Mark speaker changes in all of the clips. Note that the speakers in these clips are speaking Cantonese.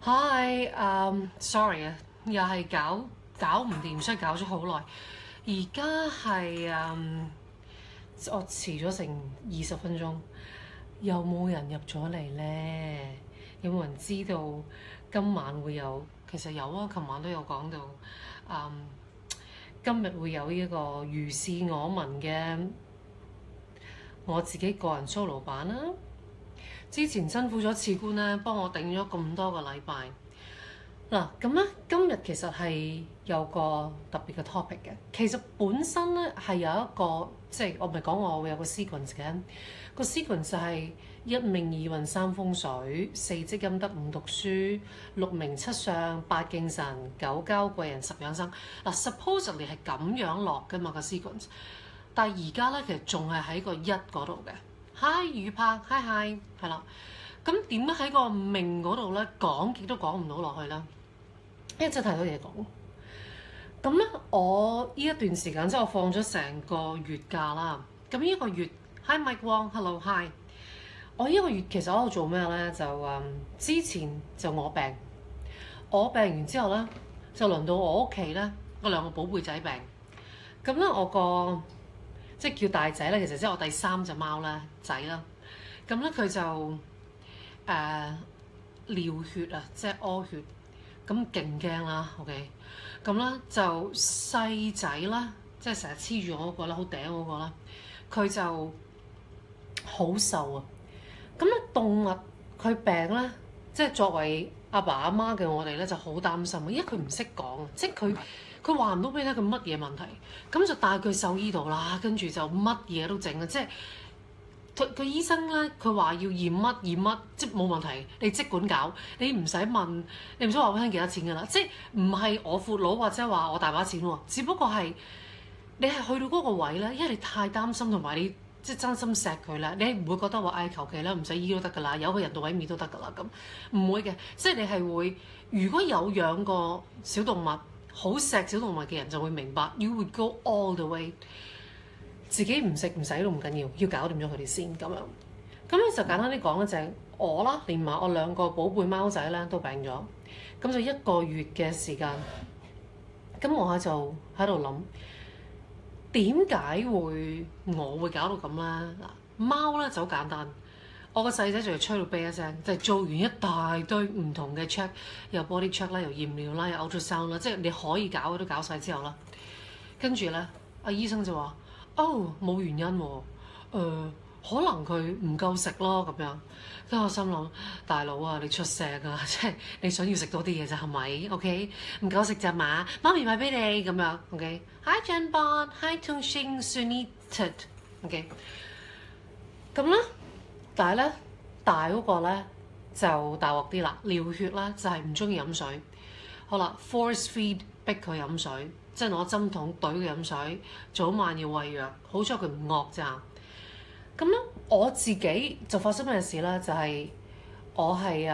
Speaker 1: Hi，sorry 啊，又係搞唔掂，所以搞咗好耐。而家係我遲咗成20分鐘，有冇人入咗嚟呢？有冇人知道今晚會有？其實有啊，琴晚都有講到，今日會有呢一個如是我聞嘅我自己個人 solo 版啦。之前辛苦咗次官咧，幫我頂咗咁多個禮拜。嗱，咁咧今日其實係有個特別嘅 topic 嘅。其實本身咧係有一個，即係我咪講我會有個 sequence 嘅。個 sequence 就係一命二運三風水，四積陰德五讀書，六名七相八敬神，九交貴人十養生。嗱，supposedly 係咁樣落㗎嘛個 sequence，但係而家咧其實仲係喺個一嗰度嘅。Hi 宇柏 ，hi，係啦。咁點解喺個命嗰度咧講極都講唔到落去啦？因為真係太多嘢講。咁咧，我呢一段時間即係我放咗成個月假啦。咁呢一個月 ，Hi Mike Wong，Hello Hi。我呢一個月其實我喺度做咩咧？就之前就我病完之後咧，就輪到我屋企咧，我兩個寶貝仔病。咁咧，我個即係叫大仔咧，其實即係我第三隻貓咧仔啦。咁咧佢就尿血啊，即係屙血，咁勁驚啦。OK，咁咧就細仔啦，即係成日黐住我嗰個啦，好頂嗰個啦，佢就好瘦啊。咁咧動物佢病咧，即係作為阿爸阿媽嘅我哋咧就好擔心，因為佢唔識講啊，即係佢話唔到俾你聽佢乜嘢問題，咁就帶佢獸醫度啦，跟住就乜嘢都整啊，即係佢醫生咧，佢話要驗乜，即係冇問題，你即管搞，你唔使問，你唔使話俾佢聽幾多錢㗎啦，即係唔係我闊佬或者話我大把錢喎，只不過係你係去到嗰個位咧，因為你太擔心同埋你即係真心錫佢啦，你係唔會覺得話唉求其啦，唔使醫都得㗎啦，有個人道毀滅都得㗎啦，咁唔會嘅，即係你係會如果有養過小動物，好錫小動物嘅人就會明白 ，you would go all the way。自己唔食唔使都唔緊要，要搞掂咗佢哋先咁樣。咁咧就簡單啲講咧，就係我啦，連埋我兩個寶貝貓仔咧都病咗，咁就1個月嘅時間。咁我就喺度諗，點解我會搞到咁咧？嗱，貓咧就好簡單，我個細仔就吹到啤一聲，就係做完一大堆唔同嘅 check，又 body check 啦，又驗尿啦，又 ultrasound 啦，即係你可以搞嘅都搞晒之後啦。跟住咧，阿醫生就話：冇原因喎，可能佢唔夠食咯咁樣。跟住我心諗，大佬啊，你出聲啊，即係你想要食多啲嘢咋係咪 ？OK， 唔夠食咋嘛？媽咪買俾你咁樣。OK，Hi John Bon，Hi Tung Shing Sunny Ted。OK，咁咧，但係咧大嗰個咧就大鑊啲啦，尿血啦，就係唔中意飲水。好啦 ，force feed 逼佢飲水。即係攞針筒懟佢飲水，早晚要餵藥。好彩佢唔惡咋。咁咧，我自己就發生咩事咧？就係、我係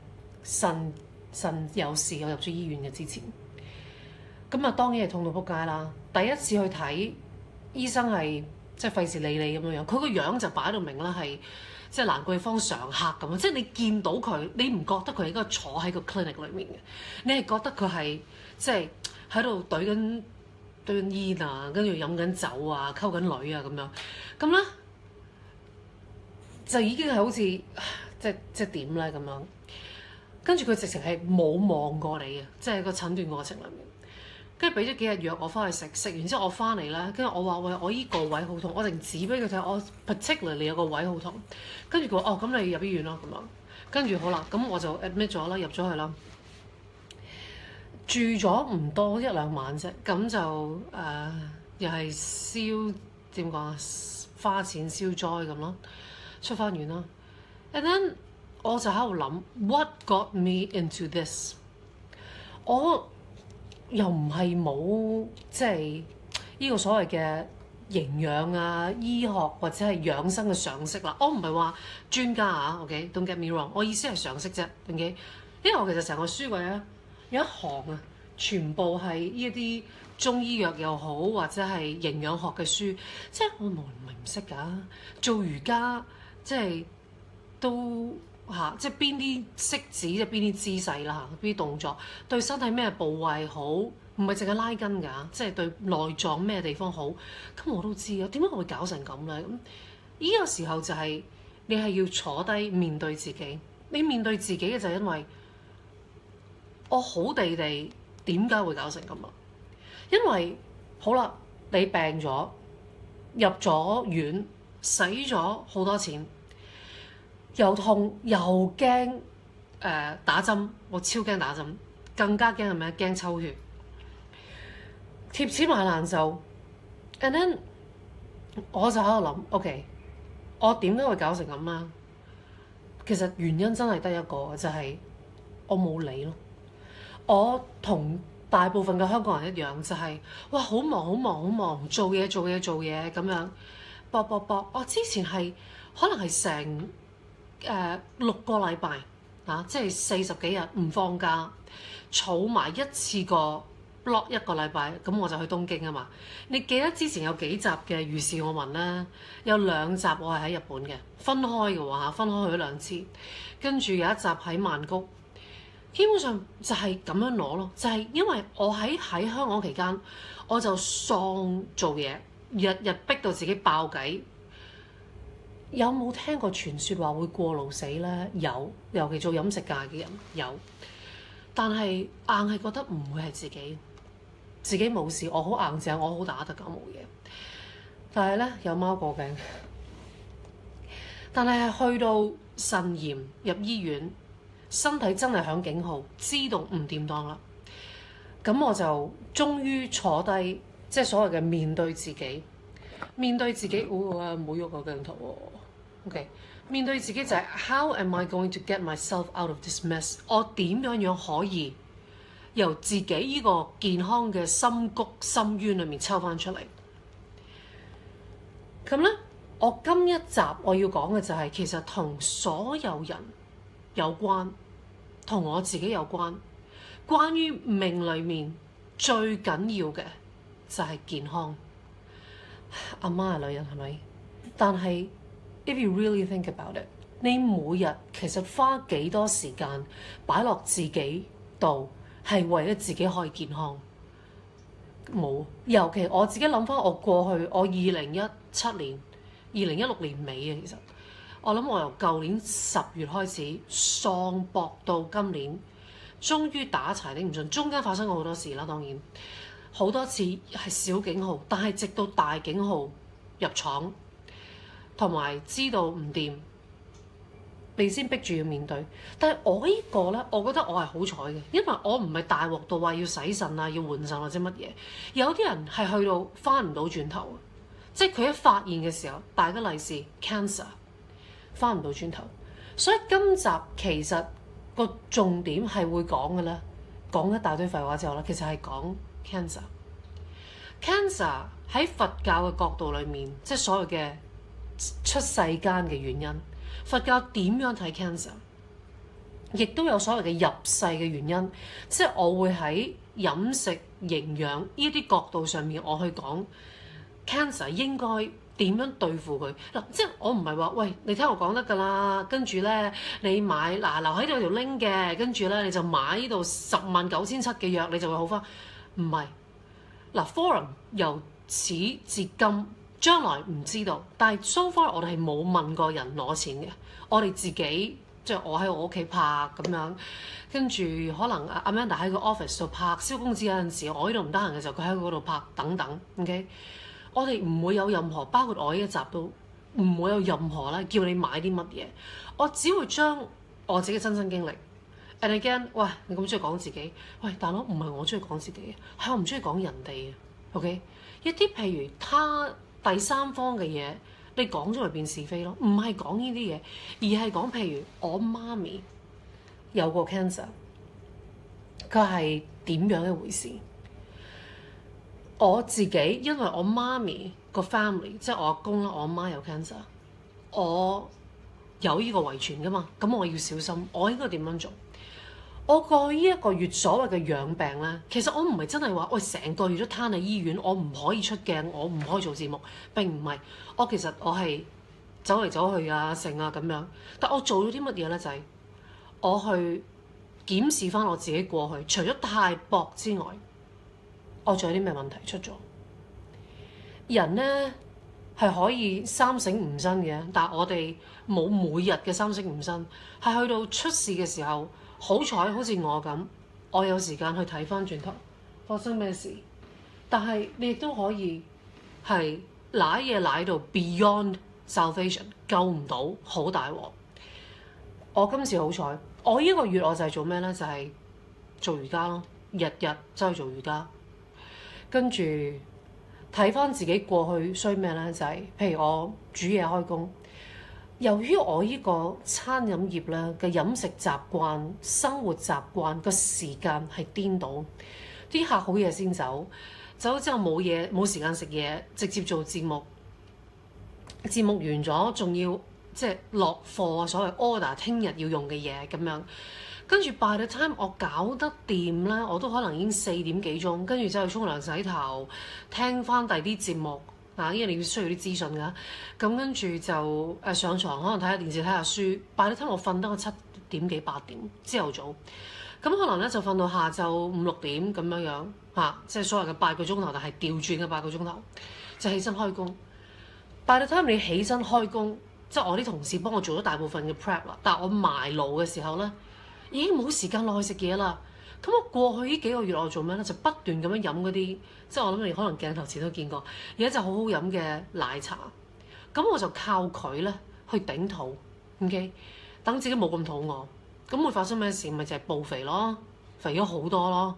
Speaker 1: 腎有事，我入咗醫院嘅之前。咁啊，當然係痛到仆街啦。第一次去睇醫生係即係費事理你咁樣樣，佢個樣就擺到明啦，係即係蘭桂坊常客咁樣。即係你見到佢，你唔覺得佢應該坐喺個 clinic 裏面嘅，你係覺得佢係即係喺度懟緊煙啊，跟住飲緊酒啊，溝緊女啊咁樣，咁咧就已經係好似即係點咧咁樣。跟住佢直情係冇望過你嘅，即係個診斷過程裏面。跟住俾咗幾日藥我翻去食，食完之後我翻嚟咧，跟住我話喂，我依個位好痛，我淨指俾佢睇，我 particularly 有個位好痛。跟住佢話咁你入醫院咯咁樣。跟住好啦，咁我就 admit 咗啦，入咗去啦。住咗唔多1-2晚啫，咁就又係燒點講啊，花錢消災咁咯，出翻院啦。And then 我就喺度諗 ，what got me into this？ 我又唔係冇即係呢個所謂嘅營養啊、醫學或者係養生嘅常識啦。我唔係話專家啊 ，OK？Don't get me wrong， 我意思係常識啫 ，OK？因為我其實成個書櫃咧有一行啊，全部係呢一啲中醫藥又好，或者係營養學嘅書，即係我唔係唔識㗎。做瑜伽即係都嚇，即係邊啲息指，即係邊啲姿勢啦嚇，邊啲動作對身體咩部位好，唔係淨係拉筋㗎，即係對內臟咩地方好，咁我都知啊。點解我會搞成咁咧？咁呢個時候就係你係要坐低面對自己，你面對自己嘅就係因為我好地地點解會搞成咁啊？因為好啦，你病咗入咗院，使咗好多錢。又痛又驚打針，我超驚打針，更加驚係咩？驚抽血，貼錢買難受。And then 我就喺度諗，OK，我點解會搞成咁啊？其實原因真係得一個，就係我冇理咯。我同大部分嘅香港人一樣，就係哇好忙好忙好忙，做嘢咁樣，搏。我之前係可能係成6個禮拜啊，即係40幾日唔放假，儲埋一次過 block 1個禮拜，咁我就去東京啊嘛。你記得之前有幾集嘅如是我聞咧，有2集我係喺日本嘅，分開嘅喎嚇，分開去咗2次，跟住有一集喺曼谷，基本上就係咁樣攞咯，就係因為我喺香港期間，我就喪做嘢，日日逼到自己爆計。有冇聽過傳說話會過勞死呢？有，尤其做飲食界嘅人有，但係硬係覺得唔會係自己冇事，我好硬淨，我好打得㗎冇嘢。但係呢，有貓過頸，但係去到腎炎入醫院，身體真係響警號，知道唔掂當啦。咁我就終於坐低，即係所謂嘅面對自己，唔好喐個鏡頭喎。OK， 面對自己就係 How am I going to get myself out of this mess？ 我點樣可以由自己呢個健康嘅深谷深淵裏面抽翻出嚟？咁呢，我今一集我要講嘅就係其實同所有人有關，同我自己有關。關於命裏面最緊要嘅就係健康。阿媽係女人係咪？但係If you really think about it， 你每日其實花幾多時間擺落自己度，係為咗自己可以健康？冇，尤其我自己諗翻我過去，我2017年、2016年尾啊，其實我諗我由舊年10月開始喪搏到今年，終於打柴頂唔順，中間發生過好多事啦，當然好多次係小警號，但係直到大警號入廠。同埋知道唔掂，你先逼住要面對。但係我呢個呢，我覺得我係好彩嘅，因為我唔係大鑊到話要洗腎啊，要換腎或者乜嘢。有啲人係去到翻唔到轉頭，即係佢一發現嘅時候，大吉利是 cancer， 翻唔到轉頭。所以今集其實個重點係會講嘅咧，講一大堆廢話之後咧，其實係講 cancer。cancer 喺佛教嘅角度裏面，即係所謂嘅出世間嘅原因，佛教點樣睇 cancer， 亦都有所謂嘅入世嘅原因，即係我會喺飲食、營養呢啲角度上面，我去講 cancer 應該點樣對付佢嗱，即係我唔係話喂，你聽我講得㗎啦，跟住咧你買嗱留喺度條 link 嘅，跟住咧你就買呢度109700嘅藥，你就會好返，唔係嗱 Forum 由始至今。將來唔知道，但係 so far 我哋係冇問過人攞錢嘅，我哋自己即係我喺我屋企拍咁樣，跟住可能阿 Amanda 喺個 office 度拍，蕭公子有陣時我呢度唔得閒嘅時候，佢喺嗰度拍等等 ，OK， 我哋唔會有任何，包括我呢一集都唔會有任何啦，叫你買啲乜嘢，我只會將我自己親身經歷 ，and again， 喂，你咁中意講自己，喂大佬唔係我中意講自己，係我唔中意講人哋嘅 ，OK， 一啲譬如他。第三方嘅嘢，你講咗嚟變是非咯，唔係講呢啲嘢，而係講譬如我媽咪有個 cancer， 佢係點樣一回事？我自己因為我媽咪個 family， 即係我阿公啦，我阿媽有 cancer， 我有呢個遺傳噶嘛，咁我要小心，我應該點樣做？我過去呢一個月所謂嘅養病咧，其實我唔係真係話，喂成個月都攤喺醫院，我唔可以出鏡，我唔可以做節目，並唔係。我其實我係走嚟走去啊、剩啊咁樣。但我做咗啲乜嘢咧？就係、我去檢視翻我自己過去，除咗太薄之外，我仲有啲咩問題出咗？人咧係可以三省吾身嘅，但係我哋冇每日嘅三省吾身，係去到出事嘅時候，好彩好似我咁，我有時間去睇翻轉頭發生咩事。但係你亦都可以係舐嘢舐到 beyond salvation， 救唔到，好大鑊。我今次好彩，我呢個月我就係做咩咧？就係、做瑜伽咯，日日走去做瑜伽，跟住睇翻自己過去衰咩咧？就係、譬如我煮嘢開工，由於我呢個餐飲業咧嘅飲食習慣、生活習慣個時間係顛倒，啲客好夜先走，走之後冇時間食嘢，直接做節目，節目完咗仲要即係落貨啊，所謂 order 聽日要用嘅嘢咁樣。跟住 by the time 我搞得掂咧，我都可能已經4點幾鐘，跟住之後沖涼洗頭，聽翻第啲節目啊，因為你要需要啲資訊㗎。咁跟住就上床，可能睇下電視睇下書。by the time 我瞓得個7點幾8點朝頭早，咁可能咧就瞓到下晝5、6點咁樣樣嚇，即係所謂嘅8個鐘頭，但係調轉嘅8個鐘頭就起身開工。by the time 你起身開工，即係我啲同事幫我做咗大部分嘅 prep 啦，但係我埋爐嘅時候咧，已經冇時間落去食嘢啦。咁我過去呢幾個月我做咩咧？就不斷咁樣飲嗰啲，即係我諗你可能鏡頭前都見過，而家就好好飲嘅奶茶。咁我就靠佢咧去頂肚，OK，等自己冇咁肚餓。咁會發生咩事？咪就係暴肥咯，肥咗好多咯。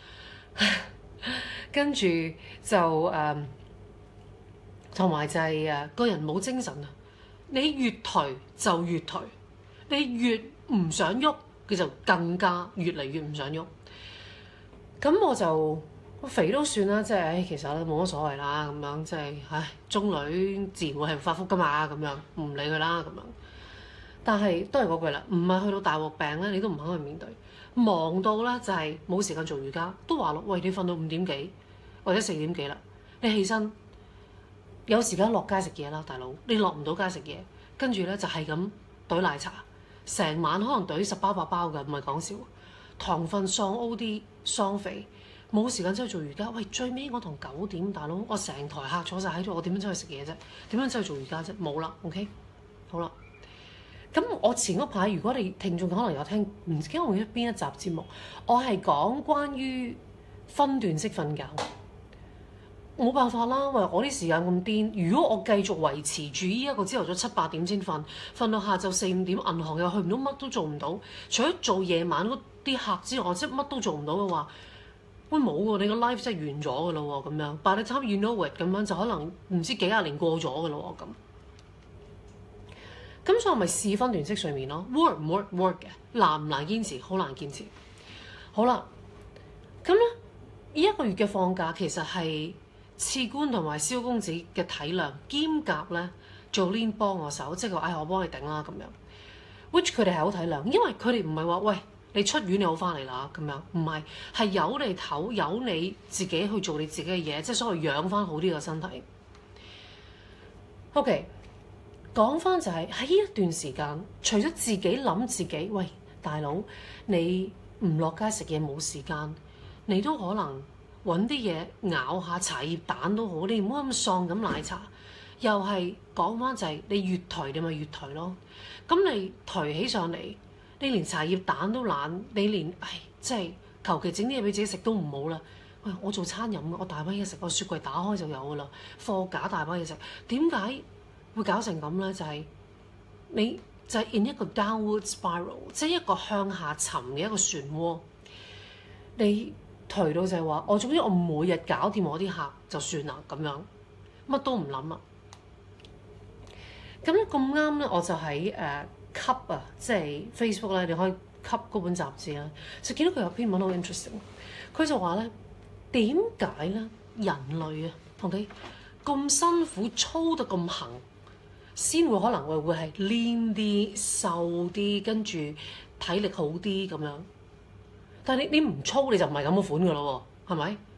Speaker 1: 跟住就同埋就係個人冇精神啊！你越頹就越頹，你越唔想喐，佢就更加越嚟越唔想喐。咁我肥都算啦，即係其實咧冇乜所謂啦，咁樣即係中女自然會係發福噶嘛，咁樣唔理佢啦咁樣。但係都係嗰句啦，唔係去到大鑊病咧，你都唔肯去面對。忙到咧就係冇時間做瑜伽，都話咯，喂，你瞓到5點幾或者4點幾啦，你起身有時間落街食嘢啦，大佬，你落唔到街食嘢，跟住咧就係咁懟奶茶，成晚可能懟10包8包㗎，唔係講笑。糖分喪 OD 喪肥，冇時間出去做瑜伽。喂，最尾我同9點，大佬，我成台客坐晒喺度，我點樣出去食嘢啫？點樣出去做瑜伽啫？冇啦 ，OK， 好啦。咁我前嗰排，如果你聽眾可能有聽，唔知我邊一集節目，我係講關於分段式瞓覺。冇辦法啦，喂！我啲時間咁癲，如果我繼續維持住呢一個朝頭早7、8點先瞓，瞓到下晝4、5點，銀行又去唔到，乜都做唔到，除咗做夜晚嗰啲客之外，即係乜都做唔到嘅話，喂冇喎，你個 life 真係完咗㗎咯喎，咁樣。By the time you know it，咁樣就可能唔知幾廿年過咗㗎咯喎，咁。咁所以我咪試分段式睡眠咯 ，work 唔 work 嘅，難唔難堅持？好難堅持。好啦，咁咧呢一個月嘅放假其實係次官同埋蕭公子嘅體諒兼夾咧，Jolene幫我手，即係話我幫你頂啦咁樣。which 佢哋係好體諒，因為佢哋唔係話喂你出院你好翻嚟啦咁樣，唔係，係由你唞，由你自己去做你自己嘅嘢，即係所謂養翻好呢個身體。OK， 講翻就係喺呢一段時間，除咗自己諗自己，喂大佬你唔落街食嘢冇時間，你都可能揾啲嘢咬下茶葉蛋都好，你唔好咁喪咁奶茶。又係講翻就係你越頹你咪越頹咯。咁你頹起上嚟，你連茶葉蛋都懶，你連即係求其整啲嘢俾自己食都唔好啦。喂，我做餐飲嘅，我大把嘢食，我雪櫃打開就有噶啦，貨架大把嘢食。點解會搞成咁咧？就係你就係 in 一個 downward spiral， 即係一個向下沉嘅一個漩渦。你頹到就係話，總之我每日搞掂我啲客就算啦，咁樣乜都唔諗啦。咁咧咁啱咧，我就喺吸啊，即係 Facebook 咧，你可以吸嗰本雜誌啦，就見到佢有篇文好 interesting。佢就話咧，點解咧人類啊，OK咁辛苦操得咁行，先會可能會係黏啲、瘦啲，跟住體力好啲咁樣。但係你唔操你就唔係咁嘅款噶咯喎，係咪？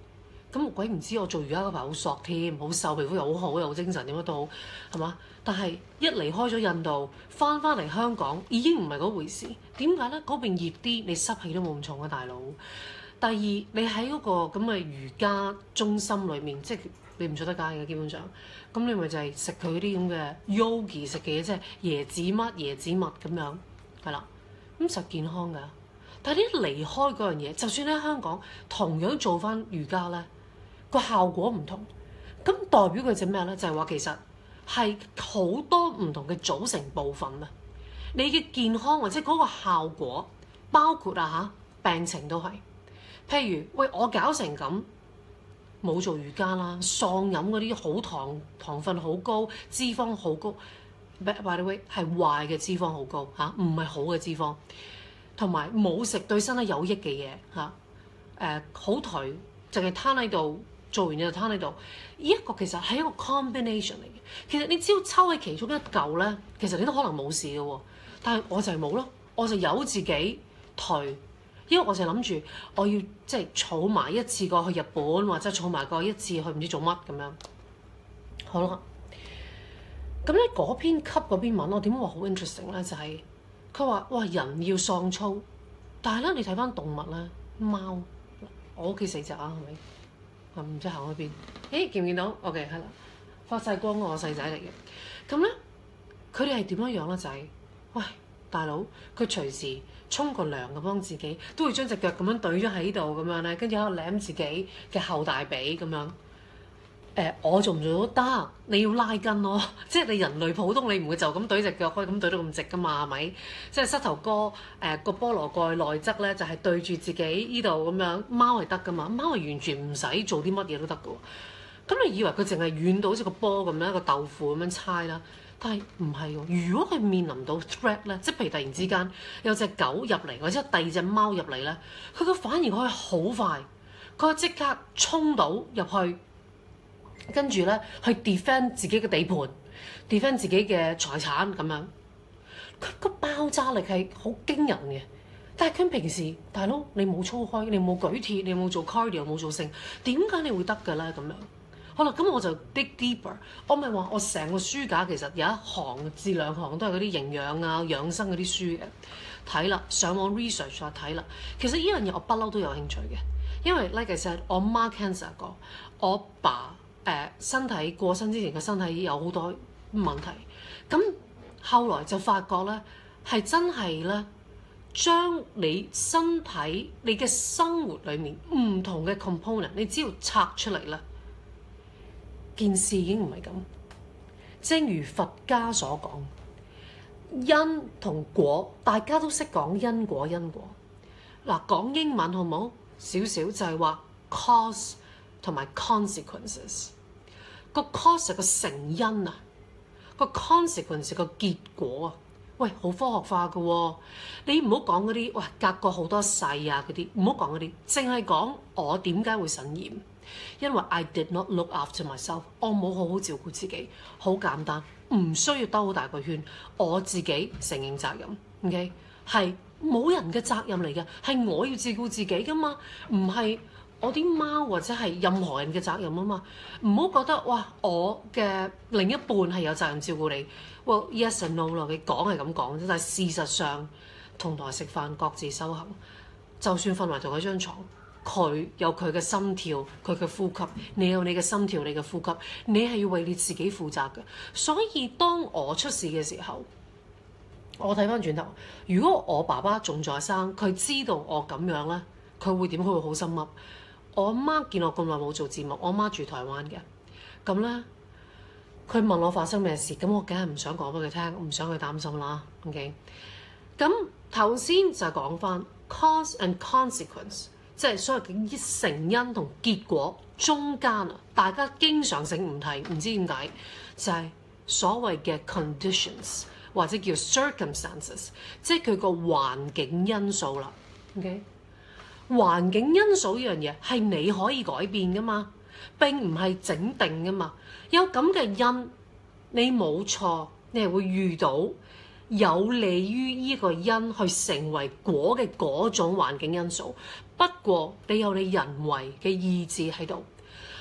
Speaker 1: 咁鬼唔知我做瑜伽嗰排好索添，好瘦，皮膚又好好，又好精神，點乜都好，係嘛？但係一離開咗印度，翻嚟香港已經唔係嗰回事。點解咧？嗰邊熱啲，你濕氣都冇咁重啊，大佬。第二，你喺嗰個咁嘅瑜伽中心裏面，即係你唔出得街嘅基本上，咁你咪就係食佢嗰啲咁嘅 yogi 食嘅嘢，即係椰子乜椰子物咁樣，係啦，咁實健康㗎。但係你一離開嗰樣嘢，就算喺香港同樣做翻瑜伽咧，個效果唔同。咁代表佢隻咩咧？就係話其實係好多唔同嘅組成部分啊。你嘅健康或者嗰個效果，包括病情都係。譬如喂，我搞成咁，冇做瑜伽啦，喪飲嗰啲好糖分好高、脂肪好高 ，by the way 係壞嘅脂肪好高嚇，唔係好嘅脂肪，同埋冇食對身體有益嘅嘢嚇，好頹，淨係攤喺度，做完嘢就攤喺度，呢一個其實係一個 combination 嚟嘅。其實你只要抽起其中一嚿咧，其實你都可能冇事嘅喎，但係我就係冇咯，我就由自己頹。因為我就諗住我要即係儲埋一次過去日本，或者儲埋過一次去唔知做乜咁樣。好啦，咁咧嗰篇嗰篇文我點解話好 interesting 咧？就係佢話哇人要喪操，但係咧你睇翻動物咧，貓，我屋企4隻啊，係咪？唔知行去邊？誒見唔見到 ？OK 係啦，發晒光我細仔嚟嘅。咁咧佢哋係點樣樣咧？就係喂大佬，佢隨時沖個涼嘅幫自己，都會將隻腳咁樣懟咗喺度咁樣咧，跟住喺度舐自己嘅後大髀咁樣。我做唔做都得，你要拉筋咯，即係你人類普通你唔會就咁懟隻腳可以咁懟到咁直噶嘛，係咪？即係膝頭哥個菠蘿蓋內側咧就係對住自己呢度咁樣，貓係得噶嘛，貓係完全唔使做啲乜嘢都得噶喎。咁你以為佢淨係軟到好似個波咁樣一個豆腐咁樣猜啦？但係唔係喎，如果佢面臨到 threat 咧，即係譬如突然之間有隻狗入嚟，或者第二隻貓入嚟咧，佢個反應可以好快，佢即刻衝到入去，跟住咧去 defend 自己嘅地盤 ，defend 自己嘅財產咁樣。佢個爆炸力係好驚人嘅，但係佢平時大佬你冇操開，你冇舉鐵，你冇做 cardio，冇做性，點解你會得嘅咧咁樣？好啦，咁我就 dig deeper。我咪話我成個書架其實有1行至2行都係嗰啲營養啊、養生嗰啲書嘅。睇啦，上網 research 啊睇啦。其實呢樣嘢我不嬲都有興趣嘅，因為 like I said，我媽 cancer 過，我爸身體過身之前嘅身體有好多問題。咁後來就發覺咧，係真係咧，將你身體、你嘅生活裡面唔同嘅 component，你只要拆出嚟咧。件事已經唔係咁，正如佛家所講，因同果，大家都識講因果因果。嗱，講英文好唔好？少少就係話 cause 同埋 consequences。個 cause 係個成因啊，個 consequence 係個結果啊。喂，好科學化㗎喎，你唔好講嗰啲，喂隔過好多世啊嗰啲，唔好講嗰啲，淨係講我點解會腎炎。因為 I did not look after myself， 我冇好好照顧自己，好簡單，唔需要兜好大個圈，我自己承認責任 ，OK， 係冇人嘅責任嚟嘅，係我要照顧自己噶嘛，唔係我啲貓或者係任何人嘅責任啊嘛，唔好覺得哇，我嘅另一半係有責任照顧你，well yes and no 咯，你講係咁講啫，但係事實上同台食飯各自修行，就算瞓埋同一張床。佢有佢嘅心跳，佢嘅呼吸，你有你嘅心跳，你嘅呼吸，你係要為你自己負責嘅。所以當我出事嘅時候，我睇翻轉頭，如果我爸爸仲在生，佢知道我咁樣咧，佢會點？佢會好心噏。我媽見我咁耐冇做節目，我媽住台灣嘅，咁咧佢問我發生咩事，咁我梗係唔想講俾佢聽，唔想佢擔心啦。OK， 咁頭先就講翻 cause and consequence。即係所謂嘅成因同結果中間啊，大家經常性唔提，唔知點解就係所謂嘅 conditions 或者叫 circumstances， 即係佢個環境因素啦。OK， 環境因素呢樣嘢係你可以改變噶嘛，並唔係整定噶嘛。有咁嘅因，你冇錯，你係會遇到有利於呢個因去成為果嘅嗰種環境因素。不過你有你人為嘅意志喺度，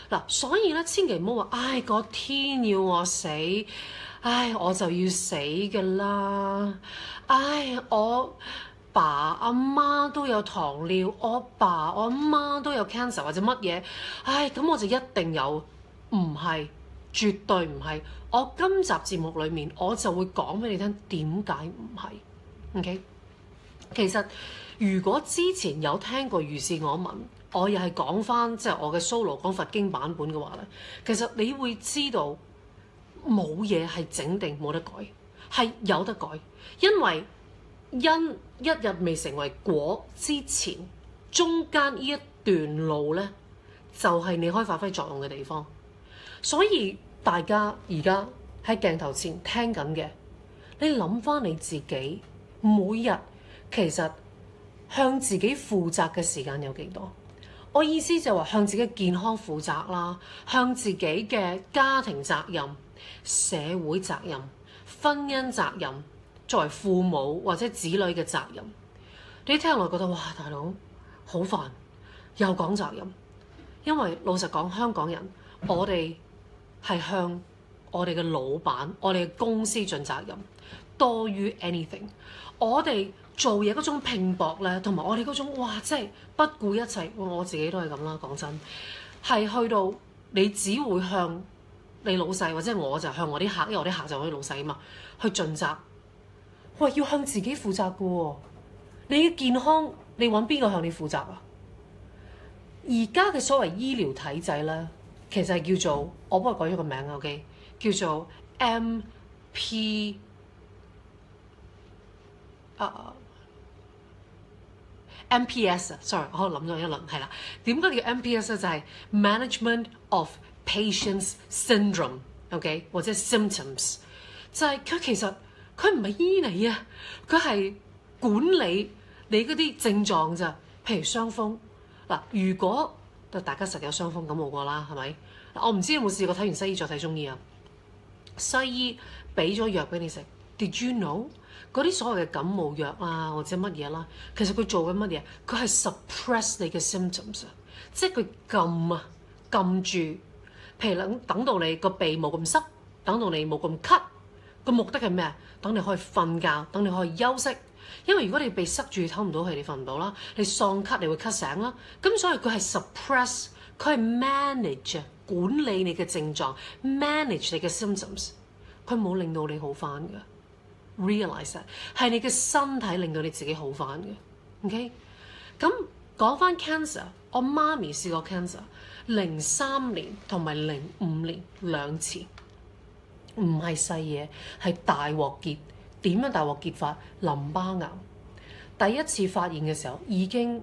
Speaker 1: 嗱，所以咧千祈唔好話，唉，個天要我死，唉，我就要死㗎啦，唉，我爸阿媽都有糖尿，我爸我阿媽都有 cancer 或者乜嘢，唉，咁我就一定有，唔係，絕對唔係。我今集節目裡面我就會講俾你聽點解唔係 ，OK？ 其實如果之前有聽過如是我聞，我又係講翻即係我嘅 solo 講佛經版本嘅話咧，其實你會知道冇嘢係整定冇得改，係有得改，因為因一日未成為果之前，中間呢一段路咧就係你可以發揮作用嘅地方。所以大家而家喺鏡頭前聽緊嘅，你諗翻你自己每日其實向自己負責嘅時間有幾多？我意思就係話向自己健康負責啦，向自己嘅家庭責任、社會責任、婚姻責任，作為父母或者子女嘅責任。你聽落覺得哇，大佬好煩，又講責任。因為老實講，香港人我哋係向我哋嘅老闆、我哋嘅公司盡責任多於 anything。我哋做嘢嗰種拼搏咧，同埋我哋嗰種哇，即係不顧一切。我自己都係咁啦，講真，係去到你只會向你老細，或者我就向我啲客，因為我啲客就我啲老細啊嘛，去盡責。喂，要向自己負責嘅喎，你嘅健康，你揾邊個向你負責啊？而家嘅所謂醫療體制咧，其實係叫做，我幫佢改咗個名 OK， 叫做 MPS 啊 ，sorry， 我諗咗一輪，係啦。點解叫 MPS 咧？就係 Management of Patients Syndrome，OK， 或者 Symptoms， 就係佢其實佢唔係醫你啊，佢係管理你嗰啲症狀咋。譬如傷風嗱，如果大家實有傷風感冒過啦，係咪？我唔知有冇試過睇完西醫再睇中醫啊？西醫俾咗藥俾你食 ，Did you know？嗰啲所謂嘅感冒藥啊，或者乜嘢啦，其實佢做緊乜嘢？佢係 suppress 你嘅 symptoms 啊，即係佢撳住。譬如等到你個鼻冇咁濕，等到你冇咁咳，個目的係咩啊？等你可以瞓覺，等你可以休息。因為如果你鼻塞住唞唔到氣，你瞓唔到啦，你喪咳你會咳醒啦。咁所以佢係 suppress， 佢係 manage 管理你嘅症狀 ，manage 你嘅 symptoms， 佢冇令到你好返㗎。Realize 係你嘅身體令到你自己好返嘅。OK， 咁講返 cancer， 我媽咪試過 cancer， 03年同埋05年2次，唔係細嘢，係大鑊結。點樣大鑊結法？淋巴癌第一次發現嘅時候已經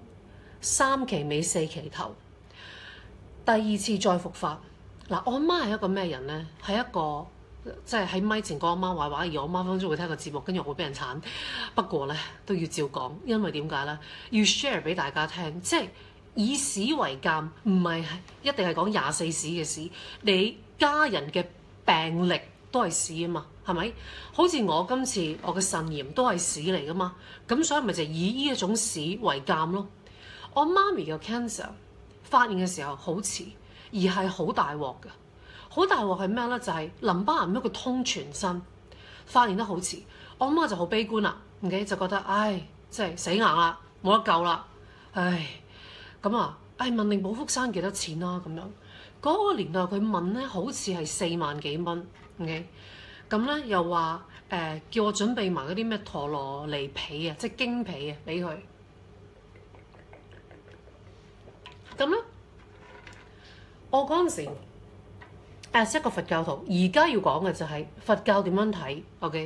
Speaker 1: 3期尾4期頭，第二次再復發。嗱，我阿媽係一個咩人呢？係一個即係喺咪前講阿媽壞話，而我媽分分鐘會聽個節目，跟住我會俾人鏟。不過呢，都要照講，因為點解呢？要 share 俾大家聽，即係以史為鑑，唔係一定係講24史嘅史，你家人嘅病歷都係史啊嘛。係咪？好似我今次我嘅腎炎都係屎嚟噶嘛，咁所以咪就以呢一種屎為鑑咯。我媽咪嘅 cancer 發現嘅時候好遲，而係好大鑊嘅。好大鑊係咩咧？就係淋巴癌一個通全身，發現得好遲。我媽就好悲觀啦，OK，就覺得唉，即係死硬啦，冇得救啦，唉，咁啊，唉，問定保福山幾多錢啦咁樣。嗰個年代佢問咧，好似係4萬幾蚊 ，OK。咁咧又話叫我準備埋嗰啲咩陀羅尼被啊，即係經被啊，俾佢。咁咧，我嗰陣時一個佛教徒，而家要講嘅就係佛教點樣睇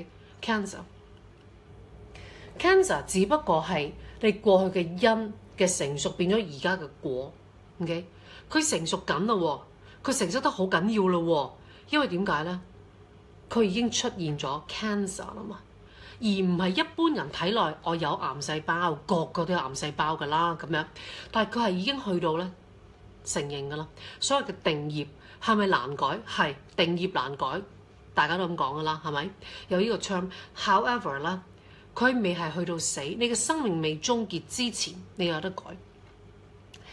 Speaker 1: ？OK，cancer 只不過係你過去嘅因嘅成熟變咗而家嘅果。OK，佢成熟緊啦喎，佢成熟得好緊要啦喎，因為點解咧？佢已經出現咗 cancer 啦嘛，而唔係一般人體內我有癌細胞，個個都有癌細胞㗎啦咁樣。但係佢係已經去到咧承認㗎啦。所謂嘅定業係咪難改？係定業難改，大家都咁講㗎啦，係咪？有呢個 term。However 啦，佢未係去到死，你嘅生命未終結之前，你有得改。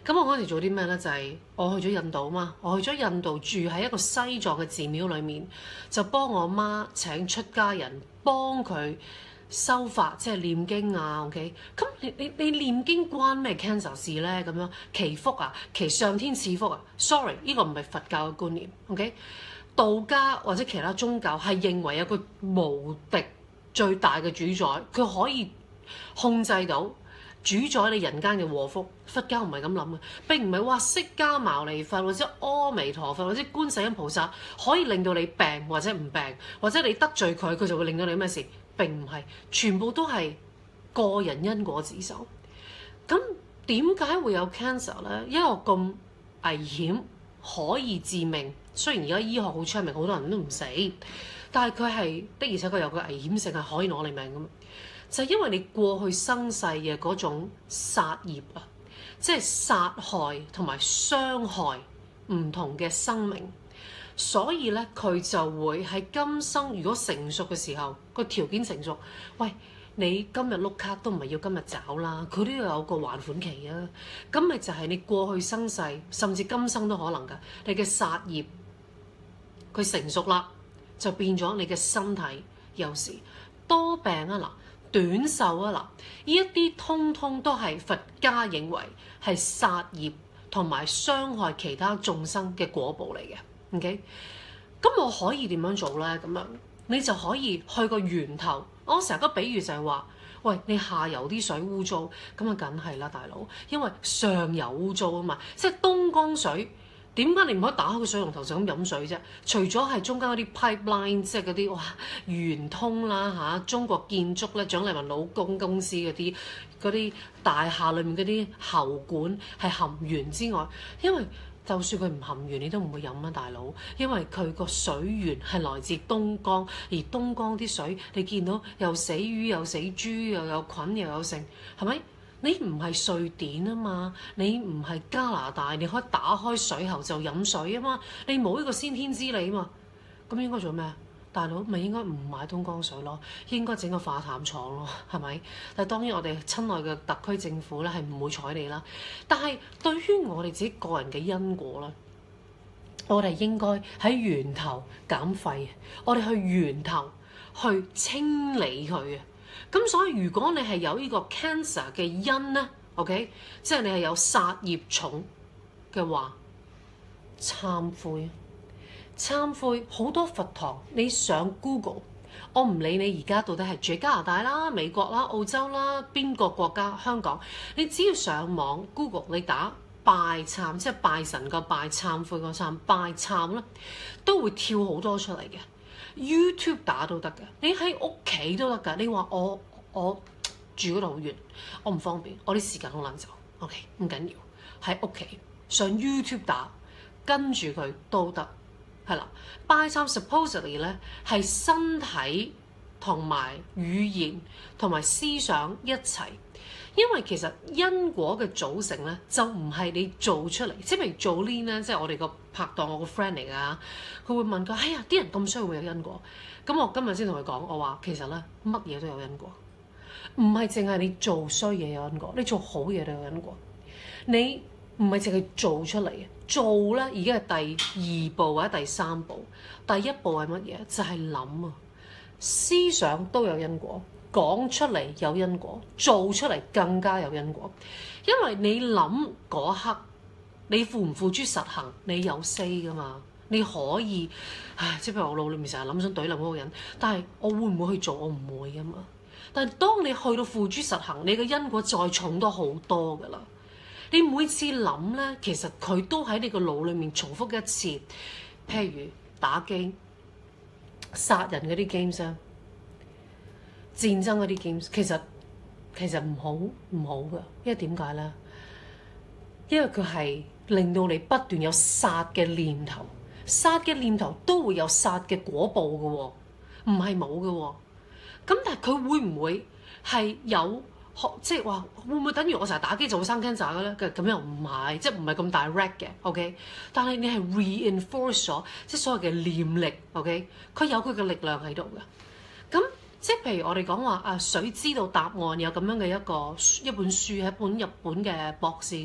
Speaker 1: 咁我嗰陣時做啲咩咧？就係、我去咗印度啊嘛，我去咗印度住喺一個西藏嘅寺廟裏面，就幫我媽請出家人幫佢修法，即係念經啊。OK，咁你念經關咩 cancer 事咧？咁樣祈福啊，祈上天賜福啊。Sorry， 呢個唔係佛教嘅觀念。OK，道家或者其他宗教係認為有個無敵最大嘅主宰，佢可以控制到主宰你人間嘅禍福。佛教唔係咁諗嘅，並唔係話釋迦牟尼佛或者阿彌陀佛或者觀世音菩薩可以令到你病或者唔病，或者你得罪佢，佢就會令到你咩事。並唔係，全部都係個人因果自受。咁點解會有 cancer 咧？一個咁危險可以致命，雖然而家醫學好出名，好多人都唔死，但係佢係的而且確有個危險性係可以攞你命咁。就係因為你過去生世嘅嗰種殺業啊，即係殺害同埋傷害唔同嘅生命，所以咧佢就會喺今生如果成熟嘅時候，個條件成熟，喂，你今日碌卡都唔係要今日找啦，佢都要有個還款期啊。咁咪就係你過去生世，甚至今生都可能㗎，你嘅殺業佢成熟啦，就變咗你嘅身體有時多病啊嗱。短壽啊嗱，呢一啲通通都係佛家認為係殺業同埋傷害其他眾生嘅果報嚟嘅。OK， 咁我可以點樣做咧？咁樣你就可以去個源頭。我成日個比喻就係話，喂，你下游啲水污糟，咁啊梗係啦，大佬，因為上游污糟啊嘛，即係東江水。點解你唔可以打開個水龍頭就咁飲水啫？除咗係中間嗰啲 pipeline， 即係嗰啲哇圓通啦嚇，中國建築咧，蔣麗芸老公司嗰啲大廈裏面嗰啲喉管係含鉛之外，因為就算佢唔含鉛，你都唔會飲啊，大佬，因為佢個水源係來自東江，而東江啲水你見到又死魚又死豬又有菌又有剩，係咪？你唔係瑞典啊嘛，你唔係加拿大，你可以打開水喉就飲水啊嘛，你冇呢個先天之理啊嘛，咁應該做咩？大佬咪應該唔買東江水咯，應該整個化淡廠咯，係咪？但係當然我哋親愛嘅特區政府咧係唔會睬你啦。但係對於我哋自己個人嘅因果咧，我哋應該喺源頭減廢，我哋去源頭去清理佢啊。咁所以如果你係有呢個 cancer 嘅因咧 ，OK， 即係你係有殺業重嘅話，懺悔好多佛堂。你上 Google， 我唔理你而家到底係住加拿大啦、美國啦、澳洲啦、邊個國家、香港，你只要上網 Google， 你打拜懺，即係拜神個拜，懺悔個懺，拜懺咧，都會跳好多出嚟嘅。YouTube 打都得㗎，你喺屋企都得㗎。你話我住嗰度好遠，我唔方便，我啲時間好難走。OK， 唔緊要，喺屋企上 YouTube 打，跟住佢都得，係啦。拜懺 supposedly 咧係身體同埋語言同埋思想一齊。因為其實因果嘅組成咧，就唔係你做出嚟。即係譬如做 Lin 咧，即係我哋個拍檔，我個 friend 嚟㗎。佢會問佢：哎呀，啲人咁衰會有因果？咁我今日先同佢講，我話其實咧，乜嘢都有因果，唔係淨係你做衰嘢有因果，你做好嘢都有因果。你唔係淨係做出嚟嘅，做咧已經係第二步或者第三步。第一步係乜嘢？就係諗啊，思想都有因果。講出嚟有因果，做出嚟更加有因果。因為你諗嗰刻，你付唔付諸實行，你有 say 噶嘛？你可以，即係譬如我腦裏面成日諗想懟冧嗰個人，但係我會唔會去做？我唔會噶嘛。但係當你去到付諸實行，你嘅因果再重多好多噶啦。你每次諗咧，其實佢都喺你個腦裏面重複一次。譬如打機、殺人嗰啲 games 啊。戰爭嗰啲 games 其實唔好㗎，因為點解咧？因為佢係令到你不斷有殺嘅念頭，殺嘅念頭都會有殺嘅果報㗎喎，唔係冇㗎喎。咁但係佢會唔會係有即係話會唔會等於我成日打機就會生 cancer 嘅咧？咁又唔係，即係唔係咁direct嘅 ，OK？ 但係你係 reinforce 咗即係所謂嘅念力 ，OK？ 佢有佢嘅力量喺度嘅，咁。即係譬如我哋講話誰知道答案有咁樣嘅一本書，係一本日本嘅博士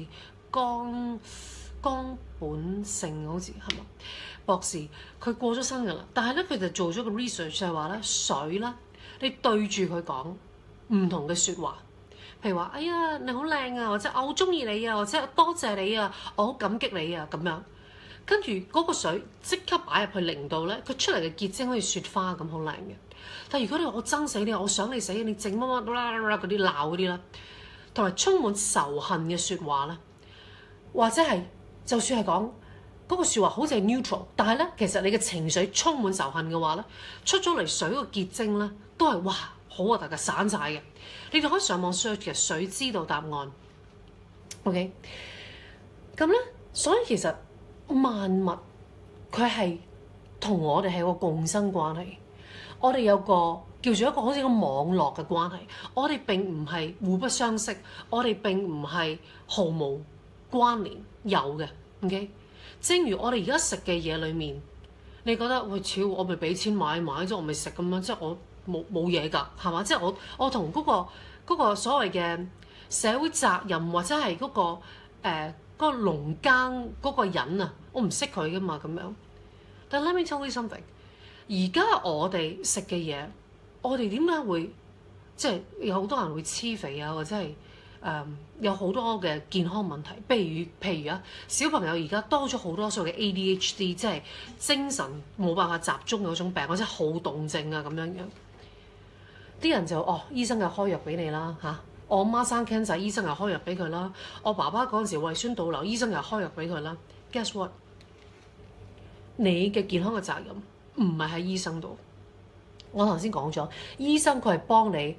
Speaker 1: 江本勝好似係嘛博士，佢過咗身㗎啦。但係咧，佢就做咗個 research 就係話咧，水咧，你對住佢講唔同嘅説話，譬如話，哎呀你好靚啊，或者我好中意你啊，或者多謝你啊，我好感激你啊咁樣。跟住嗰個水即刻擺入去零度咧，佢出嚟嘅結晶好似雪花咁，好靚嘅。但係如果你話我憎死你，我想你死，你整乜乜啦啦嗰啲鬧嗰啲啦，同埋充滿仇恨嘅説話咧，或者係就算係講嗰個説話好似係 neutral，但係咧其實你嘅情緒充滿仇恨嘅話咧，出咗嚟水個結晶咧都係哇好核突嘅，散晒嘅。你哋可以上網 search 嘅水知道答案。OK， 咁咧，所以其實萬物佢係同我哋係個共生關係。我哋有個叫做一個好似個網絡嘅關係，我哋並唔係互不相識，我哋並唔係毫無關聯，有嘅。OK， 正如我哋而家食嘅嘢裏面，你覺得喂，超我咪俾錢買咗，我咪食咁樣，即係我冇嘢㗎，係嘛？即係我同嗰個所謂嘅社會責任或者係嗰個農耕嗰個人啊，我唔識佢㗎嘛咁樣。但 let me tell you something。而家我哋食嘅嘢，我哋點解會即係有好多人會黐肥啊，或者係有好多嘅健康問題？譬如啊，小朋友而家多咗好多所謂嘅 ADHD，即係精神冇辦法集中嗰種病，或者好動症啊咁樣樣。啲人就醫生又開藥俾你啦嚇。我媽生 cancer，醫生又開藥俾佢啦。我爸爸嗰陣時胃酸倒流，醫生又開藥俾佢啦。Guess what？ 你嘅健康嘅責任唔係喺醫生度。我頭先講咗，醫生佢係幫你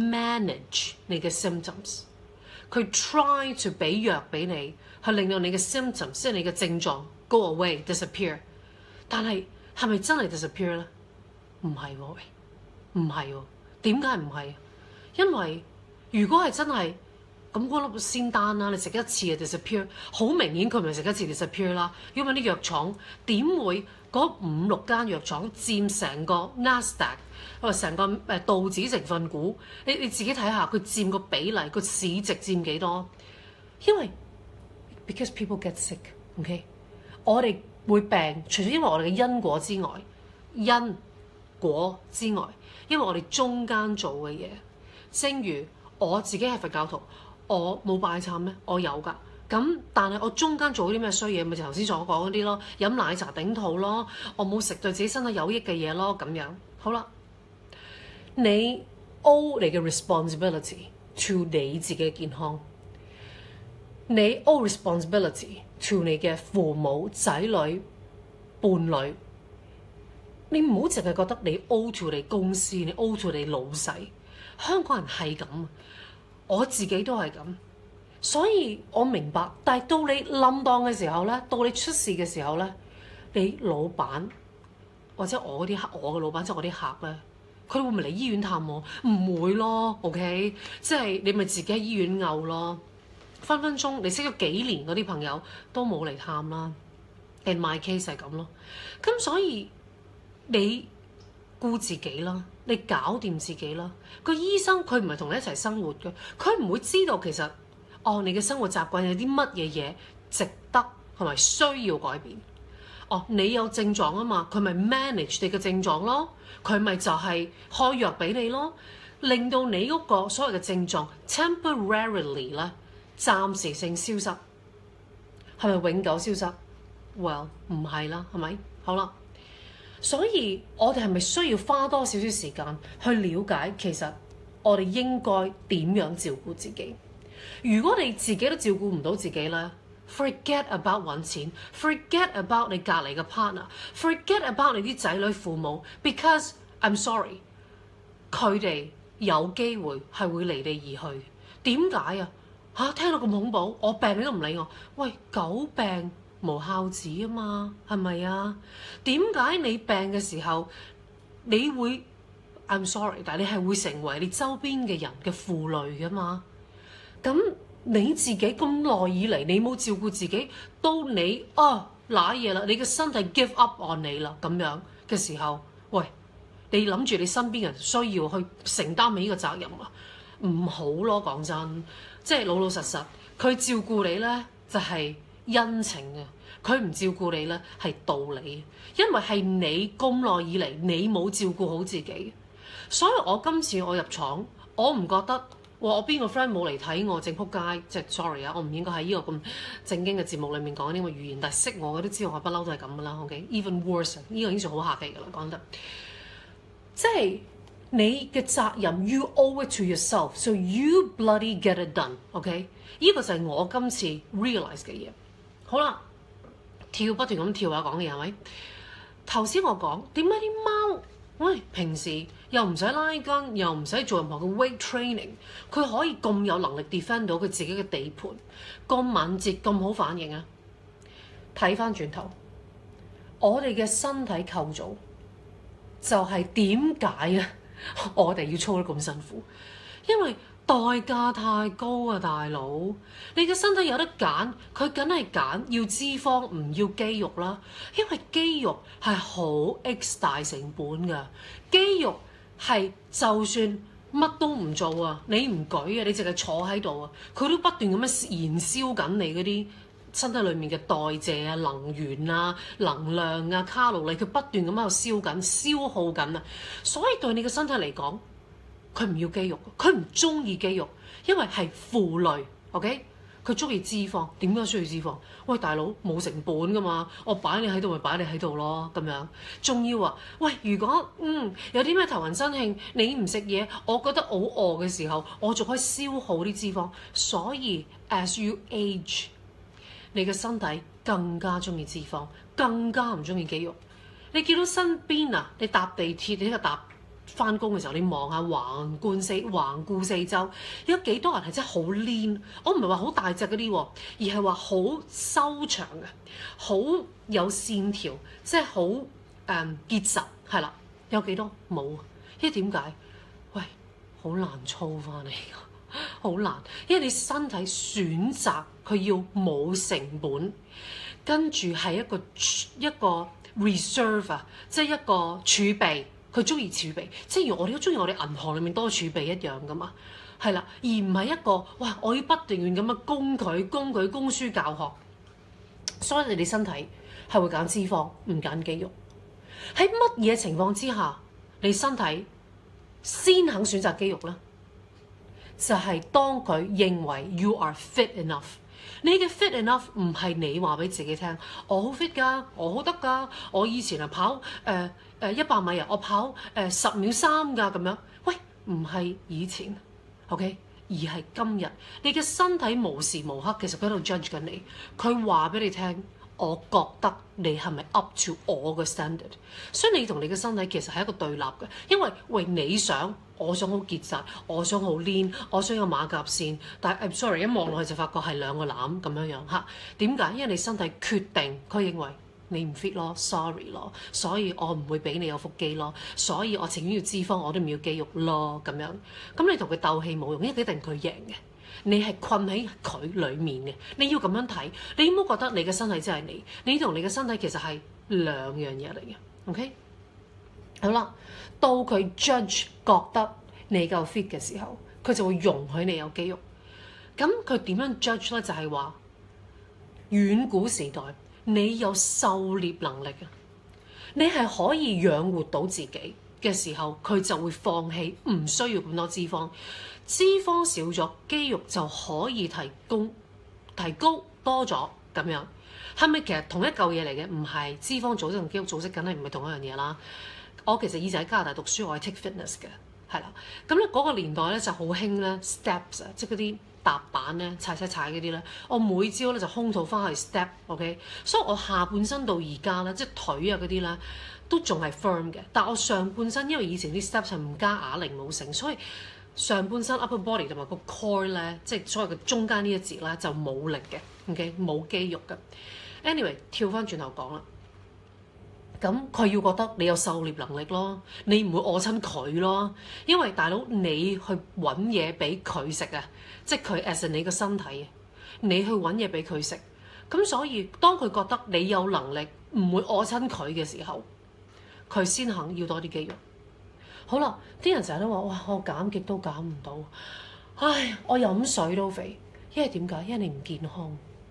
Speaker 1: manage 你嘅 symptoms， 佢 try to 俾藥俾你，去令到你嘅 symptoms， 即係你嘅症狀 go away disappear。但係係咪真係 disappear 咧？唔係喎，唔係喎。點解唔係？因為如果係真係咁嗰粒仙丹啦，你食一次就 disappear， 好明顯佢唔係食一次 disappear 啦。因為啲藥廠點會嗰5-6間藥廠佔成個 Nasdaq 或者成個道指成分股？你自己睇下佢佔個比例，個市值佔幾多？因為 because people get sick，OK？我哋會病，除咗因為我哋嘅因果之外，因果之外，因為我哋中間做嘅嘢，正如我自己係佛教徒，我冇拜懺咩？我有㗎。咁但係我中間做啲咩衰嘢，咪就頭先所講嗰啲咯，飲奶茶頂肚咯，我冇食對自己身體有益嘅嘢咯，咁樣好啦。你 owe 你嘅 responsibility to 你自己嘅健康，你 owe responsibility to 你嘅父母、仔女、伴侶。你唔好淨係覺得你 owe to 你公司，你 owe to 你老細。香港人係咁，我自己都係咁，所以我明白。但係到你冧檔嘅時候咧，到你出事嘅時候咧，你老闆或者我嘅老闆即係我啲客咧，佢哋會唔會嚟醫院探我？唔會咯 ，OK？即係你咪自己喺醫院嘔咯。分分鐘你識咗幾年嗰啲朋友都冇嚟探啦。In my case 係咁咯。咁所以你顧自己啦，你搞掂自己啦。個醫生佢唔係同你一齊生活嘅，佢唔會知道其實你嘅生活習慣有啲乜嘢嘢值得同埋需要改變。你有症狀啊嘛，佢咪 manage 你嘅症狀咯，佢咪就係開藥俾你咯，令到你嗰個所謂嘅症狀 temporarily 咧暫時性消失，係咪永久消失 ？Well 唔係啦，係咪？好啦。所以我哋係咪需要花多少少時間去了解其實我哋應該點樣照顧自己？如果你自己都照顧唔到自己咧 ，forget about 揾錢 ，forget about 你隔離嘅 partner，forget about 你啲仔女父母 ，because I'm sorry， 佢哋有機會係會離你而去。點解啊？聽到咁恐怖，我病你都唔理我。喂，狗病無孝子啊嘛，係咪啊？點解你病嘅時候你會 I'm sorry， 但係你係會成為你周邊嘅人嘅負累噶嘛？咁你自己咁耐以嚟你冇照顧自己，到你瀨嘢啦，你嘅身體 give up on 你啦，咁樣嘅時候，喂，你諗住你身邊人需要去承擔起呢個責任啊？唔好咯，講真，即係老老實實，佢照顧你咧。 就係恩情啊！佢唔照顧你咧係道理，因為係你咁耐以嚟你冇照顧好自己，所以我今次我入廠，我唔覺得我邊個 friend 冇嚟睇我正撲街，即係 sorry 啊，我唔應該喺呢個咁正經嘅節目裡面講呢個語言，但係識我嘅都知道我不嬲都係咁噶啦。OK，even worse， 呢個已經算好客氣噶啦，講得即係你嘅責任 ，you owe it to yourself，so you bloody get it done。OK，呢個就係我今次 realize 嘅嘢。好啦，不斷咁跳下講嘅係咪？頭先我講點解啲貓，喂，平時又唔使拉筋，又唔使做任何嘅 weight training， 佢可以咁有能力 defend 到佢自己嘅地盤，咁敏捷，咁好反應啊！睇翻轉頭，我哋嘅身體構造就係點解啊？我哋要操得咁辛苦，因為代價太高啊，大佬！你嘅身體有得揀，佢梗係揀要脂肪唔要肌肉啦，因為肌肉係好 X 大成本㗎。肌肉係就算乜都唔做啊，你唔舉啊，你淨係坐喺度啊，佢都不斷咁樣燃燒緊你嗰啲身體裡面嘅代謝啊、能源啊、能量啊、卡路里，佢不斷咁喺度燒緊、消耗緊啊，所以對你嘅身體嚟講，佢唔要肌肉，佢唔中意肌肉，因為係負累。OK， 佢中意脂肪。點解需要脂肪？喂，大佬冇成本㗎嘛，我擺你喺度咪擺你喺度咯，咁樣。仲要啊，喂，如果有啲咩頭暈身㷫，你唔食嘢，我覺得好餓嘅時候，我仲可以消耗啲脂肪。所以 as you age， 你嘅身體更加中意脂肪，更加唔中意肌肉。你見到身邊啊，你搭地鐵，你喺度搭翻工嘅時候，你望下橫顧四周，有幾多人係真係好 lean？ 我唔係話好大隻嗰啲，而係話好修長嘅，好有線條，即係好結實，係啦。有幾多？冇，因為點解？喂，好難操翻嚟㗎，好難，因為你身體選擇佢要冇成本，跟住係一個 reserve 啊，即係一個儲備。佢中意儲備，即係如我哋都中意我哋銀行裏面多儲備一樣噶嘛，係啦，而唔係一個哇，我要不斷咁樣供書教學，所以你哋身體係會揀脂肪，唔揀肌肉。喺乜嘢情況之下，你身體先肯選擇肌肉咧？就係當佢認為 you are fit enough。你嘅 fit enough 唔係你話俾自己聽，我好 fit 㗎，我好得㗎，我以前啊跑100米啊，我跑10秒3㗎咁樣。喂，唔係以前 ，OK， 而係今日，你嘅身體無時無刻其實佢喺度 judge 緊你，佢話俾你聽，我覺得你係咪 up to 我嘅 standard？ 所以你同你嘅身體其實係一個對立嘅，因為喂你想。我想好結實，我想好 lean，我想有馬甲線，但係 sorry 一望落去就發覺係兩個籃咁樣嚇。點解？因為你身體決定，佢認為你唔 fit 咯 ，sorry 咯，所以我唔會俾你有腹肌咯，所以我情願要脂肪，我都唔要肌肉咯咁樣。咁你同佢鬥氣冇用，因為一定佢贏嘅。你係困喺佢裡面嘅，你要咁樣睇，你唔好覺得你嘅身體真係你同你嘅身體其實係兩樣嘢嚟嘅。OK。好啦，到佢 judge 覺得你夠 fit 嘅時候，佢就會容許你有肌肉。咁佢點樣 judge 咧？就係話遠古時代你有狩獵能力啊，你係可以養活到自己嘅時候，佢就會放棄，唔需要咁多脂肪。脂肪少咗，肌肉就可以提高多咗咁樣。係咪其實同一嚿嘢嚟嘅？唔係，脂肪組織同肌肉組織梗係唔係同一樣嘢啦。我其實以前喺加拿大讀書，我係 take fitness 嘅，係啦。咁咧嗰個年代咧就好興咧 steps 啊，即係嗰啲踏板咧踩嗰啲咧。我每朝咧就空肚翻去 step，OK。所以我下半身到而家咧，即係腿啊嗰啲咧都仲係 firm 嘅。但我上半身因為以前啲 steps 係唔加啞鈴冇繩，所以上半身 upper body 同埋個 core 咧，即係所謂嘅中間呢一節咧就冇力嘅，OK， 冇肌肉嘅。Anyway， 跳翻轉頭講啦。咁佢要覺得你有狩獵能力咯，你唔會餓親佢咯，因為大佬你去揾嘢俾佢食啊，即係佢 as 你個身體，你去揾嘢俾佢食，咁所以當佢覺得你有能力唔會餓親佢嘅時候，佢先肯要多啲肌肉。好啦，啲人成日都話哇，我減極都減唔到，唉，我飲水都肥，因為點解？因為你唔健康。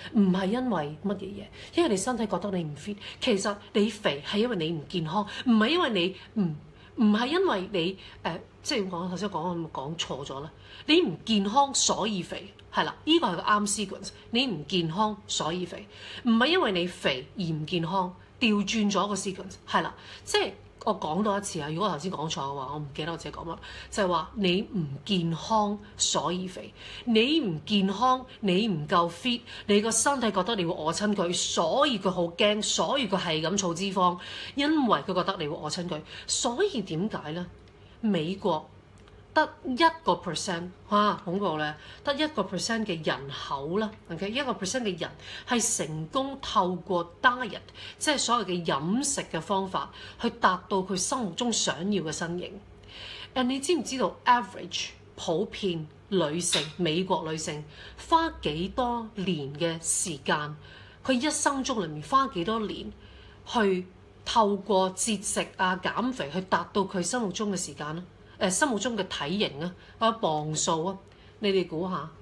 Speaker 1: 唔係因為乜嘢嘢，因為你身體覺得你唔 fit。其實你肥係因為你唔健康，唔係因為你唔係因為你即係點講？頭先講錯咗啦。你唔健康所以肥，係啦，呢個係個啱 sequence。你唔健康所以肥，唔係因為你肥而唔健康，調轉咗個 sequence，係啦，即係。我講多一次啊！如果我頭先講錯嘅話，我唔記得我自己講乜，就係話你唔健康所以肥，你唔健康，你唔夠 fit，你個身體覺得你會餓親佢，所以佢好驚，所以佢係咁儲脂肪，因為佢覺得你會餓親佢，所以點解咧？美國得1%嚇，恐怖咧！得1% 嘅人口啦 ，OK， 1% 嘅人係成功透過 diet， 即係所謂嘅飲食嘅方法，去達到佢心目中想要嘅身形。你知唔知道 average 普遍女性美國女性花幾多年嘅時間？佢一生中裡面花幾多年去透過節食啊減肥去達到佢心目中嘅時間咧？心目中嘅體型啊，或者磅數啊，你哋估下？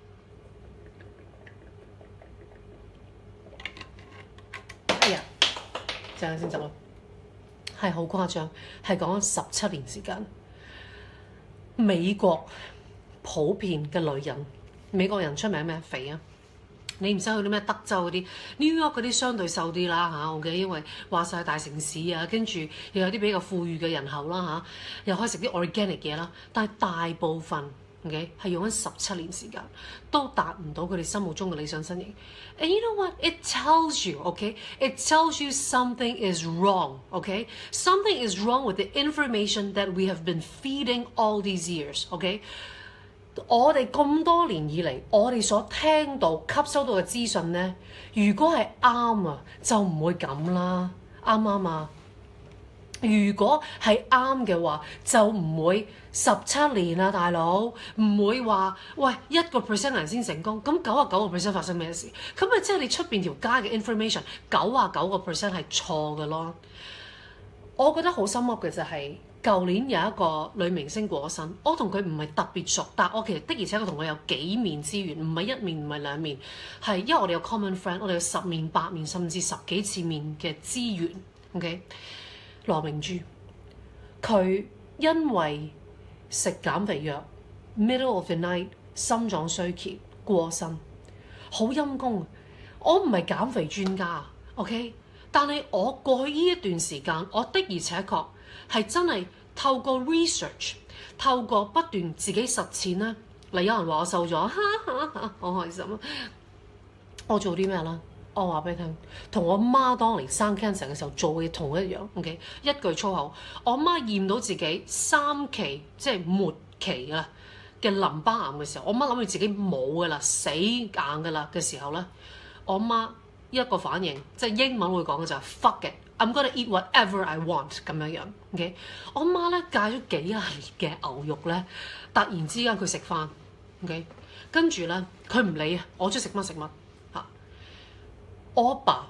Speaker 1: 哎呀，陣間先走啦，係好誇張，係講17年時間。美國普遍嘅女人，美國人出名咩？肥啊！你唔使去啲咩德州嗰啲 New York 嗰啲相對瘦啲啦嚇，OK，因為話晒大城市啊，跟住又有啲比較富裕嘅人口啦嚇，又可以食啲 organic 嘢啦。但係大部分 OK 係用緊17年時間，都達唔到佢哋心目中嘅理想身形。And you know what? It tells you, OK? It tells you something is wrong, OK? Something is wrong with the information that we have been feeding all these years, OK?我哋咁多年以嚟，我哋所聽到、吸收到嘅資訊呢，如果係啱啊，就唔會咁啦，啱唔啱啊？如果係啱嘅話，就唔會17年啊，大佬，唔會話喂1% 人先成功，咁99% 發生咩事？咁咪即係你出邊條街嘅 information，99% 係錯嘅咯。我覺得好心噏嘅就係、舊年有一個女明星過咗身，我同佢唔係特別熟，但我其實的而且確同佢有幾面之緣，唔係一面唔係兩面，係因為我哋有 common friend，我哋有10面8面甚至10幾次面嘅資源。OK， 羅明珠，佢因為食減肥藥 ，middle of the night 心臟衰竭過身，好陰功。我唔係減肥專家 ，OK， 但係我過去呢一段時間，我的而且確。係真係透過 research， 透過不斷自己實踐啦。嗱，有人話我瘦咗，好開心啊！我做啲咩啦？我話俾你聽，同我媽當年生 cancer 嘅時候做嘅同一樣。OK， 一句粗口，我媽驗到自己3期即係末期啦嘅淋巴癌嘅時候，我媽諗住自己冇㗎啦，死硬㗎啦嘅時候咧，我媽一個反應，即係英文會講嘅就係 fuck it。I'm gonna eat whatever I want 咁樣，OK？ 我媽咧戒咗幾廿年嘅牛肉咧，突然之間佢食翻 ，OK？ 跟住咧佢唔理啊，我中意食乜食乜嚇。我阿爸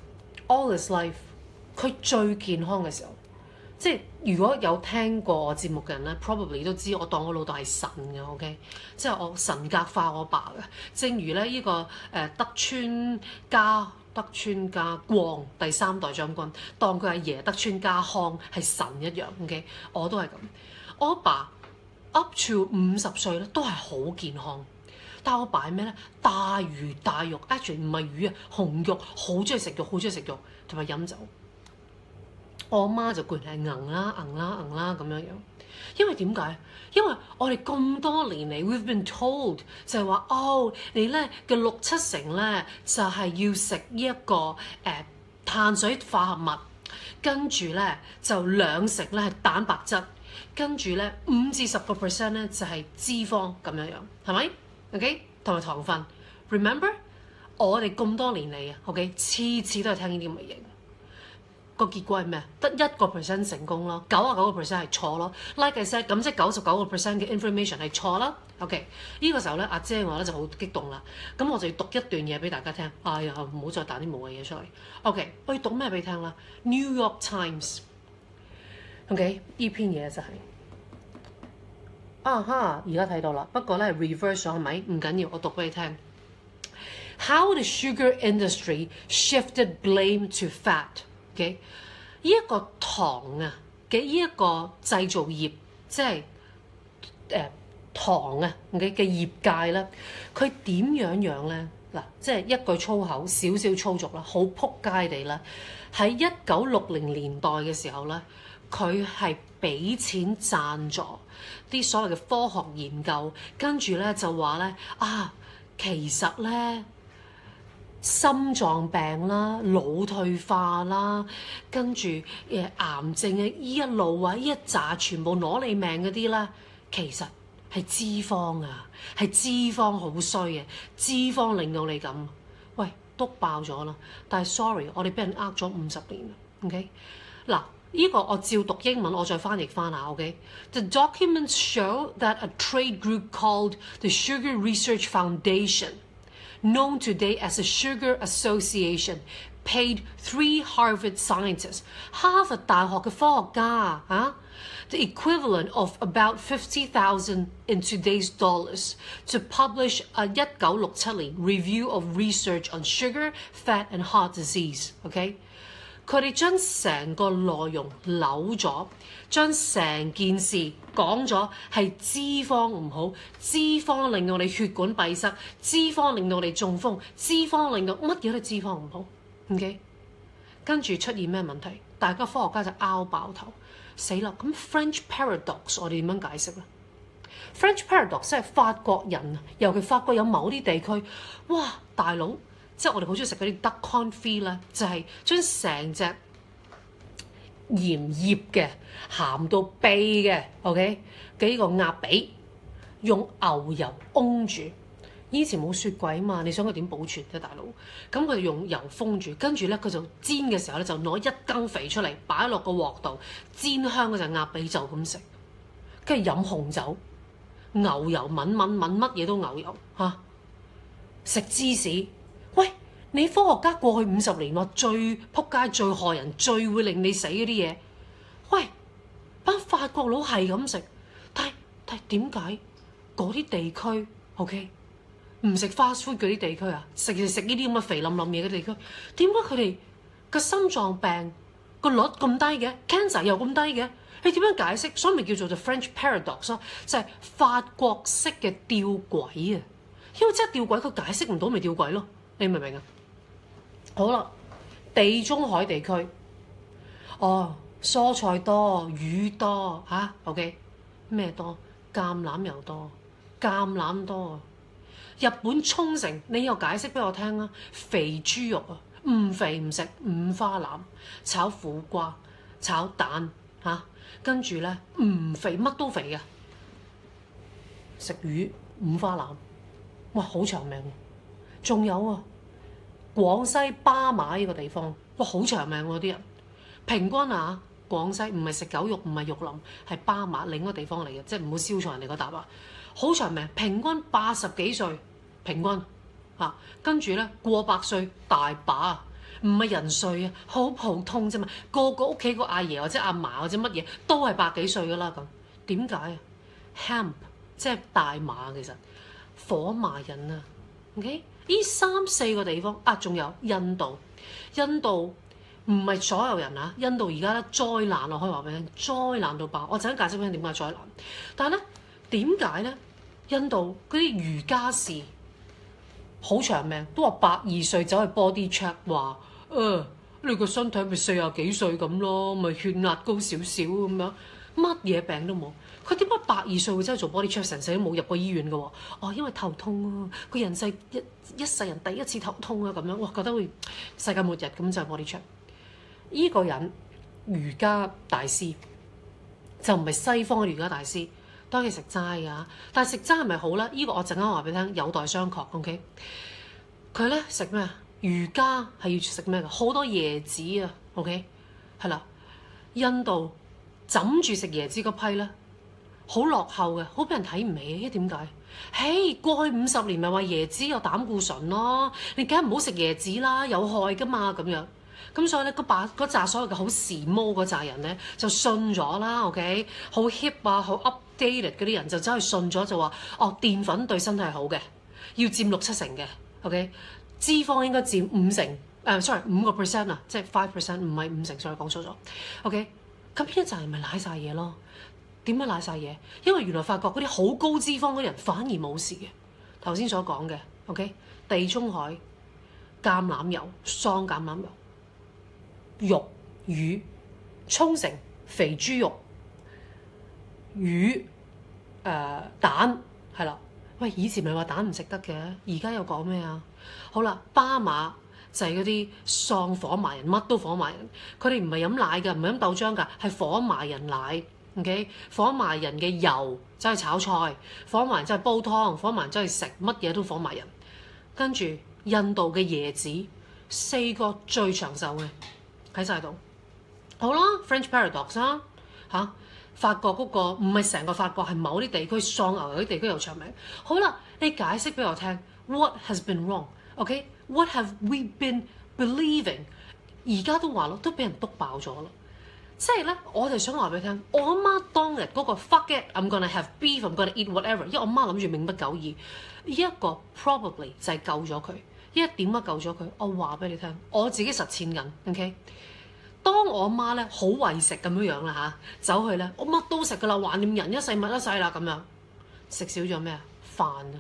Speaker 1: all his life 佢最健康嘅時候，即係如果有聽過我節目嘅人咧 ，probably 都知我當我老豆係神嘅 ，OK？ 即係我神格化我阿爸嘅，正如咧呢個德川家光第3代將軍，當佢阿爺德川家康係神一樣 ，OK？ 我都係咁。我阿爸 up to 50歲咧都係好健康，但係我阿爸係咩咧？大魚大肉 ，actually 唔係魚啊，紅肉，好中意食肉，好中意食肉，同埋飲酒。我阿媽就固然係硬啦咁樣樣，因為點解？因為我哋咁多年嚟 ，we've been told 就係話，哦，你咧嘅6-7成咧就係要食呢一個碳水化合物，跟住咧就2成咧係蛋白質，跟住咧5至10% 咧就係脂肪咁樣樣，係咪 ？OK， 同埋糖分。Remember， 我哋咁多年嚟啊 ，OK， 次次都係聽呢啲咁嘅嘢。個結果係咩？得1% 成功咯，99% 係錯咯。Like I said，咁即係99% 嘅 information 係錯啦。OK， 呢個時候咧，阿姐我咧就好激動啦。咁我就要讀一段嘢俾大家聽。哎呀，唔好再彈啲無謂嘢出嚟。OK， 我要讀咩俾你聽啦 ？New York Times。OK， 呢篇嘢就係而家睇到啦。不過咧係 reverse 咗係咪？唔緊要，我讀俾你聽。 How the sugar industry shifted blame to fat。OK， 呢一個糖啊嘅呢一個製造業，即係糖啊嘅業界咧，佢點樣咧？嗱，即係一句粗口，少少粗俗啦，好撲街地啦。喺1960年代嘅時候咧，佢係俾錢贊助啲所謂嘅科學研究，跟住咧就話咧其實咧心臟病啦、腦退化啦，跟住癌症嘅依一路啊，依一紮全部攞你命嗰啲啦，其實係脂肪啊，係脂肪好衰嘅，脂肪令到你咁。喂，篤爆咗啦！但係 sorry， 我哋俾人呃咗50年啦。OK， 嗱，呢個我照讀英文，我再翻譯翻下。OK，The documents show that a trade group called the Sugar Research Foundation，known today as the Sugar Association, paid 3 Harvard scientists， 哈佛大學嘅科學家the equivalent of about 50,000 in today's dollars, to publish a 1967年 review of research on sugar, fat and heart disease。OK， 佢哋將成個內容扭咗，將成件事講咗係脂肪唔好，脂肪令到你血管閉塞，脂肪令到你中風，脂肪令到乜嘢都脂肪唔好。OK， 跟住出現咩問題？大家科學家就拗爆頭。死啦！咁 French paradox 我哋點樣解釋咧 ？French paradox 即係法國人，尤其法國有某啲地區，哇大佬，即係我哋好中意食嗰啲 duck confit 咧，就係將成隻鹽醃嘅鹹到痹嘅 ，OK 幾個鴨髀，用牛油烘住。以前冇雪櫃啊嘛，你想佢點保存啫，大佬？咁佢就用油封住，跟住咧佢就煎嘅時候咧就攞一羹肥出嚟，擺落個鑊度煎香嗰隻鴨髀就咁食，跟住飲紅酒，牛油抿乜嘢都牛油嚇，食芝士。喂，你科學家過去50年話最撲街、最害人、最會令你死嗰啲嘢，喂，班法國佬係咁食，但係點解嗰啲地區 OK？唔食 fast food 嗰啲地區啊，食呢啲咁嘅肥冧冧嘢嘅地區，點解佢哋個心臟病個率咁低嘅 ，cancer 又咁低嘅？你點樣解釋？所以咪叫做 the French paradox 咯，就係法國式嘅吊詭啊！因為真係吊詭，佢解釋唔到咪吊詭咯？你明唔明啊？好啦，地中海地區，蔬菜多，魚多嚇，OK 咩多？橄欖油多，橄欖多。日本沖繩，你又解釋俾我聽啦！肥豬肉啊，唔肥唔食，五花腩炒苦瓜、炒蛋跟住咧唔肥乜都肥嘅，食魚五花腩，哇好長命喎！仲有啊，廣西巴馬呢個地方，哇好長命喎啲人，平均廣西唔係食狗肉，唔係玉林，係巴馬另一個地方嚟嘅，即係唔好燒錯人哋嗰笪啊！好長命，平均80幾歲，平均跟住咧過100歲大把，唔係人歲啊，好普通啫嘛。個個屋企個阿爺或者阿嫲或者乜嘢都係100幾歲噶啦咁。點解啊 ？Hemp 即係大麻，其實火麻人啊。OK， 呢3、4個地方仲有印度，印度唔係所有人啊，印度而家咧災難我可以話俾你聽，災難到爆。我陣間解釋俾你點解災難，但係咧點解咧？印度嗰啲瑜伽士好長命，都話102歲走去 body check 話，你個身體咪40幾歲咁咯，咪血壓高少少咁樣，乜嘢病都冇。佢點解102歲會走去做 body check， 成世都冇入過醫院嘅喎？因為頭痛啊，佢人世一世人第一次頭痛啊咁樣，哇覺得會世界末日咁就 body check。依個人瑜伽大師就唔係西方嘅瑜伽大師。當然食齋㗎，但係食齋係咪好咧？呢個我陣間話俾你聽，有待商榷。OK， 佢咧食咩啊？瑜伽係要食咩㗎？好多椰子啊。OK， 係啦，印度枕住食椰子嗰批咧，好落後嘅，好俾人睇唔起。因為點解？嘿，過去50年咪話椰子有膽固醇咯，你梗係唔好食椰子啦，有害㗎嘛咁樣。咁所以咧，嗰紮所謂嘅好時髦嗰紮人咧，就信咗啦。OK， 好 hip 啊，好 updated 嗰啲人就走去信咗，就話澱粉對身體係好嘅，要佔6、7成嘅。OK， 脂肪應該佔5% 啊，即係 5%，唔係50%，sorry 講錯咗。OK， 咁邊一陣咪瀨晒嘢咯？點樣瀨晒嘢？因為原來發覺嗰啲好高脂肪嗰啲人反而冇事嘅。頭先所講嘅 OK， 地中海橄欖油、桑橄欖油、肉、魚、沖繩肥豬肉、魚、蛋係啦。喂，以前咪話蛋唔食得嘅，而家又講咩啊？好啦，巴馬就係嗰啲喪火麻人，乜都火麻人。佢哋唔係飲奶㗎，唔係飲豆漿㗎，係火麻人奶。OK， 火麻人嘅油走去炒菜，火麻人走去煲湯，火麻人走去食乜嘢都火麻人。跟住印度嘅椰子，4個最長壽嘅喺晒度。好啦 ，French Paradox 啦嚇。法國嗰個唔係成個法國，係某啲地區喪牛油啲地區又長命。好啦，你解釋俾我聽 ，What has been wrong？OK，What have we been believing？ 而家都話咯，都俾人篤爆咗啦。即係咧，我就想話俾你聽，我阿媽當日嗰個 fuck it，I'm gonna have beef，I'm gonna eat whatever，因為我媽諗住命不久矣。呢一個 probably 就係救咗佢。因為點解救咗佢？我話俾你聽，我自己實踐緊。OK。當我阿媽咧好為食咁樣啦嚇，走去咧我乜都食噶啦，橫掂人一世物一世啦咁樣，食少咗咩啊？飯啊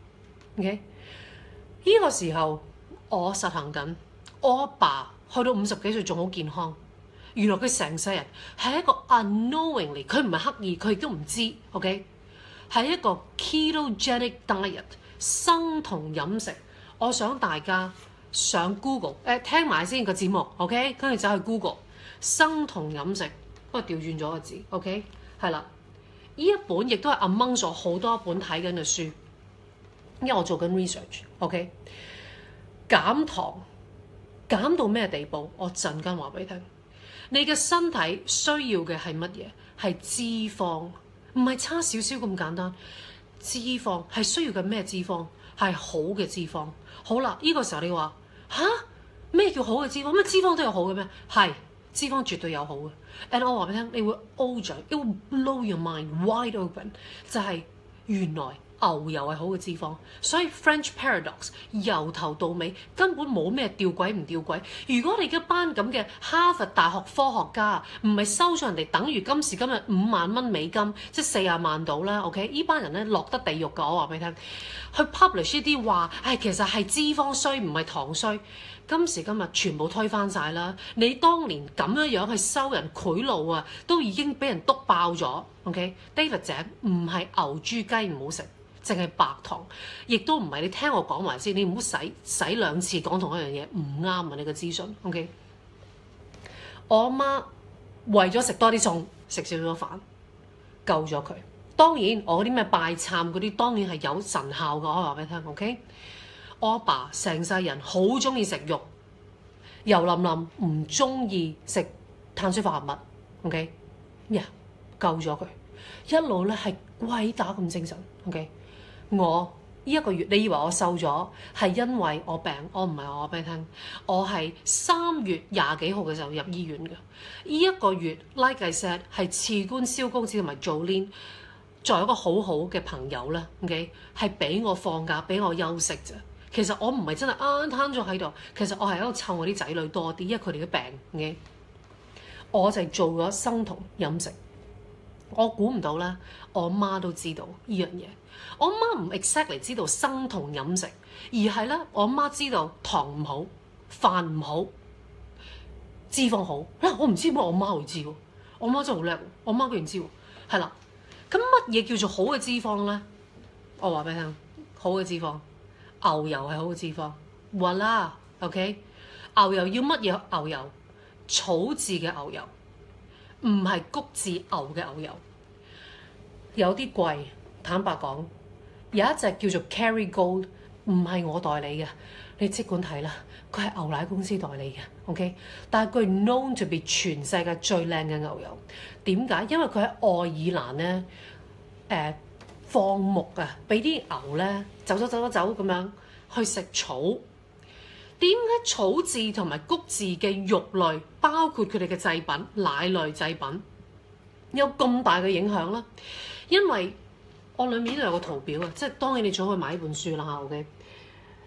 Speaker 1: ，OK？ 呢個時候我實行緊，我阿爸去到50幾歲仲好健康，原來佢成世人係一個 unknowingly， 佢唔係刻意，佢亦都唔知 ，OK？ 係一個 ketogenic diet 生酮飲食，我想大家上 Google 聽埋先個節目 ，OK？ 跟住走去 Google 生酮飲食，不過調轉咗個字 ，OK？ 係啦，呢一本亦都係 among 咗好多本睇緊嘅書，因為我做緊 research，OK？ 減糖減到咩地步？我陣間話俾你聽。你嘅身體需要嘅係乜嘢？係脂肪，唔係差少少咁簡單。脂肪係需要嘅咩脂肪？係好嘅脂肪。好啦，呢個時候你話吓？咩叫好嘅脂肪？咩脂肪都有好嘅咩？係，脂肪絕對有好嘅。And 我話俾你聽，你會 O 嘴，it will blow your mind wide open。就係原來牛油係好嘅脂肪，所以 French Paradox 由頭到尾根本冇咩吊詭唔吊詭。如果你一班咁嘅哈佛大學科學家唔係收咗人哋等於今時今日5萬蚊美金，即係40萬到啦 ，OK？ 呢班人咧落得地獄㗎，我話俾你聽。去 publish 呢啲話，其實係脂肪衰唔係糖衰。今時今日全部推翻晒啦！你當年咁樣去收人賄賂啊，都已經俾人篤爆咗。OK，David 姐唔係牛豬雞唔好食，淨係白糖，亦都唔係。你聽我講埋先，你唔好洗2次講同一樣嘢，唔啱啊！你個資訊 OK。我阿媽為咗食多啲餸，食少咗飯，救咗佢。當然我啲咩拜懺嗰啲，當然係有神效嘅。我話俾你聽 OK。我阿爸成世人好中意食肉，油淋淋，唔中意食碳水化合物。OK， 救咗佢，一路咧係鬼打咁精神。OK， 我呢1個月，你以為我瘦咗係因為我病？我唔係，我話俾你聽，我係3月20幾號嘅時候入醫院嘅。呢1個月 ，like I said 係賜官蕭公子同埋做 Lin 作為一個好好嘅朋友啦。OK， 係俾我放假，俾我休息啫。其實我唔係真係攤咗喺度，其實我係喺度湊我啲仔女多啲，因為佢哋嘅病嘅。我就係做咗生酮飲食，我估唔到啦，我媽都知道呢樣嘢。我媽唔 exactly 知道生酮飲食，而係咧我媽知道糖唔好，飯唔好，脂肪好。我唔知點解我媽會知喎，我媽真係好叻，我媽居然知喎。係啦，咁乜嘢叫做好嘅脂肪咧？我話俾你聽，好嘅脂肪。牛油係好嘅脂肪，話啦 ，OK？ 牛油要乜嘢？牛油草飼嘅牛油，唔係谷飼牛嘅牛油。有啲貴，坦白講，有一隻叫做 Kerrygold， 唔係我代理嘅，你即管睇啦。佢係牛奶公司代理嘅 ，OK？ 但係佢 known to be 全世界最靚嘅牛油。點解？因為佢喺愛爾蘭咧，放牧啊，俾啲牛咧走咁樣去食草。點解草飼同埋谷飼嘅肉類，包括佢哋嘅製品、奶類製品，有咁大嘅影響咧？因為我裡面都有個圖表啊，即係當然你最好去買呢本書啦嚇 ，OK？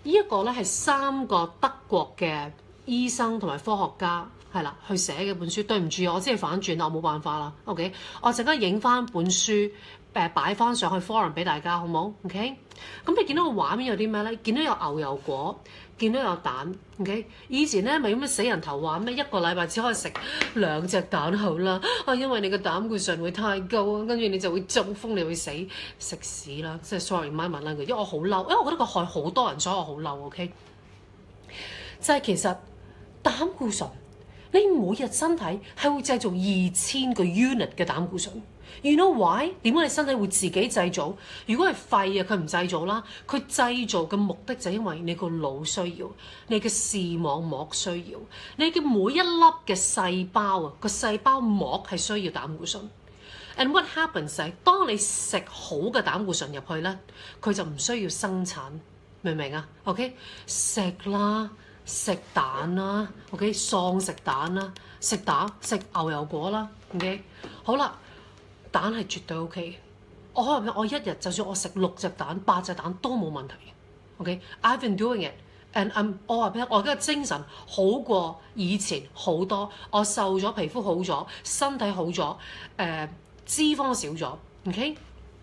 Speaker 1: 呢一個咧係3個德國嘅醫生同埋科學家係啦去寫嘅本書。對唔住，我真係反轉啦，我冇辦法啦。OK， 我陣間影翻本書擺翻上去 forum 俾大家，好冇 ？OK， 咁你見到個畫面有啲咩咧？見到有牛油果，見到有蛋。OK， 以前咧咪咁嘅死人頭話咩？1個禮拜只可以食2隻蛋好啦，因為你個膽固醇會太高啊，跟住你就會中風，你會死，食屎啦！即係 sorry 唔啱問啦佢，因為我好嬲，因為我覺得佢害好多人，所以我好嬲。OK， 就係其實膽固醇，你每日身體係會製造2000個 unit 嘅膽固醇。You know why？ 點解你身體會自己製造？如果係肺啊，佢唔製造啦。佢製造嘅目的就係因為你個腦需要，你嘅視網膜需要，你嘅每一粒嘅細胞啊，個細胞膜係需要膽固醇。And what happens 係當你食好嘅膽固醇入去咧，佢就唔需要生產，明唔明啊 ？OK， 食啦，食蛋啦 ，OK， 喪食蛋啦，食牛油果啦 ，OK， 好啦。蛋係絕對 OK， 我可能我一日就算我食6隻蛋、8隻蛋都冇問題。OK，I've been doing it，and 我話俾你聽，我而家精神好過以前好多，我瘦咗，皮膚好咗，身體好咗，脂肪少咗。OK，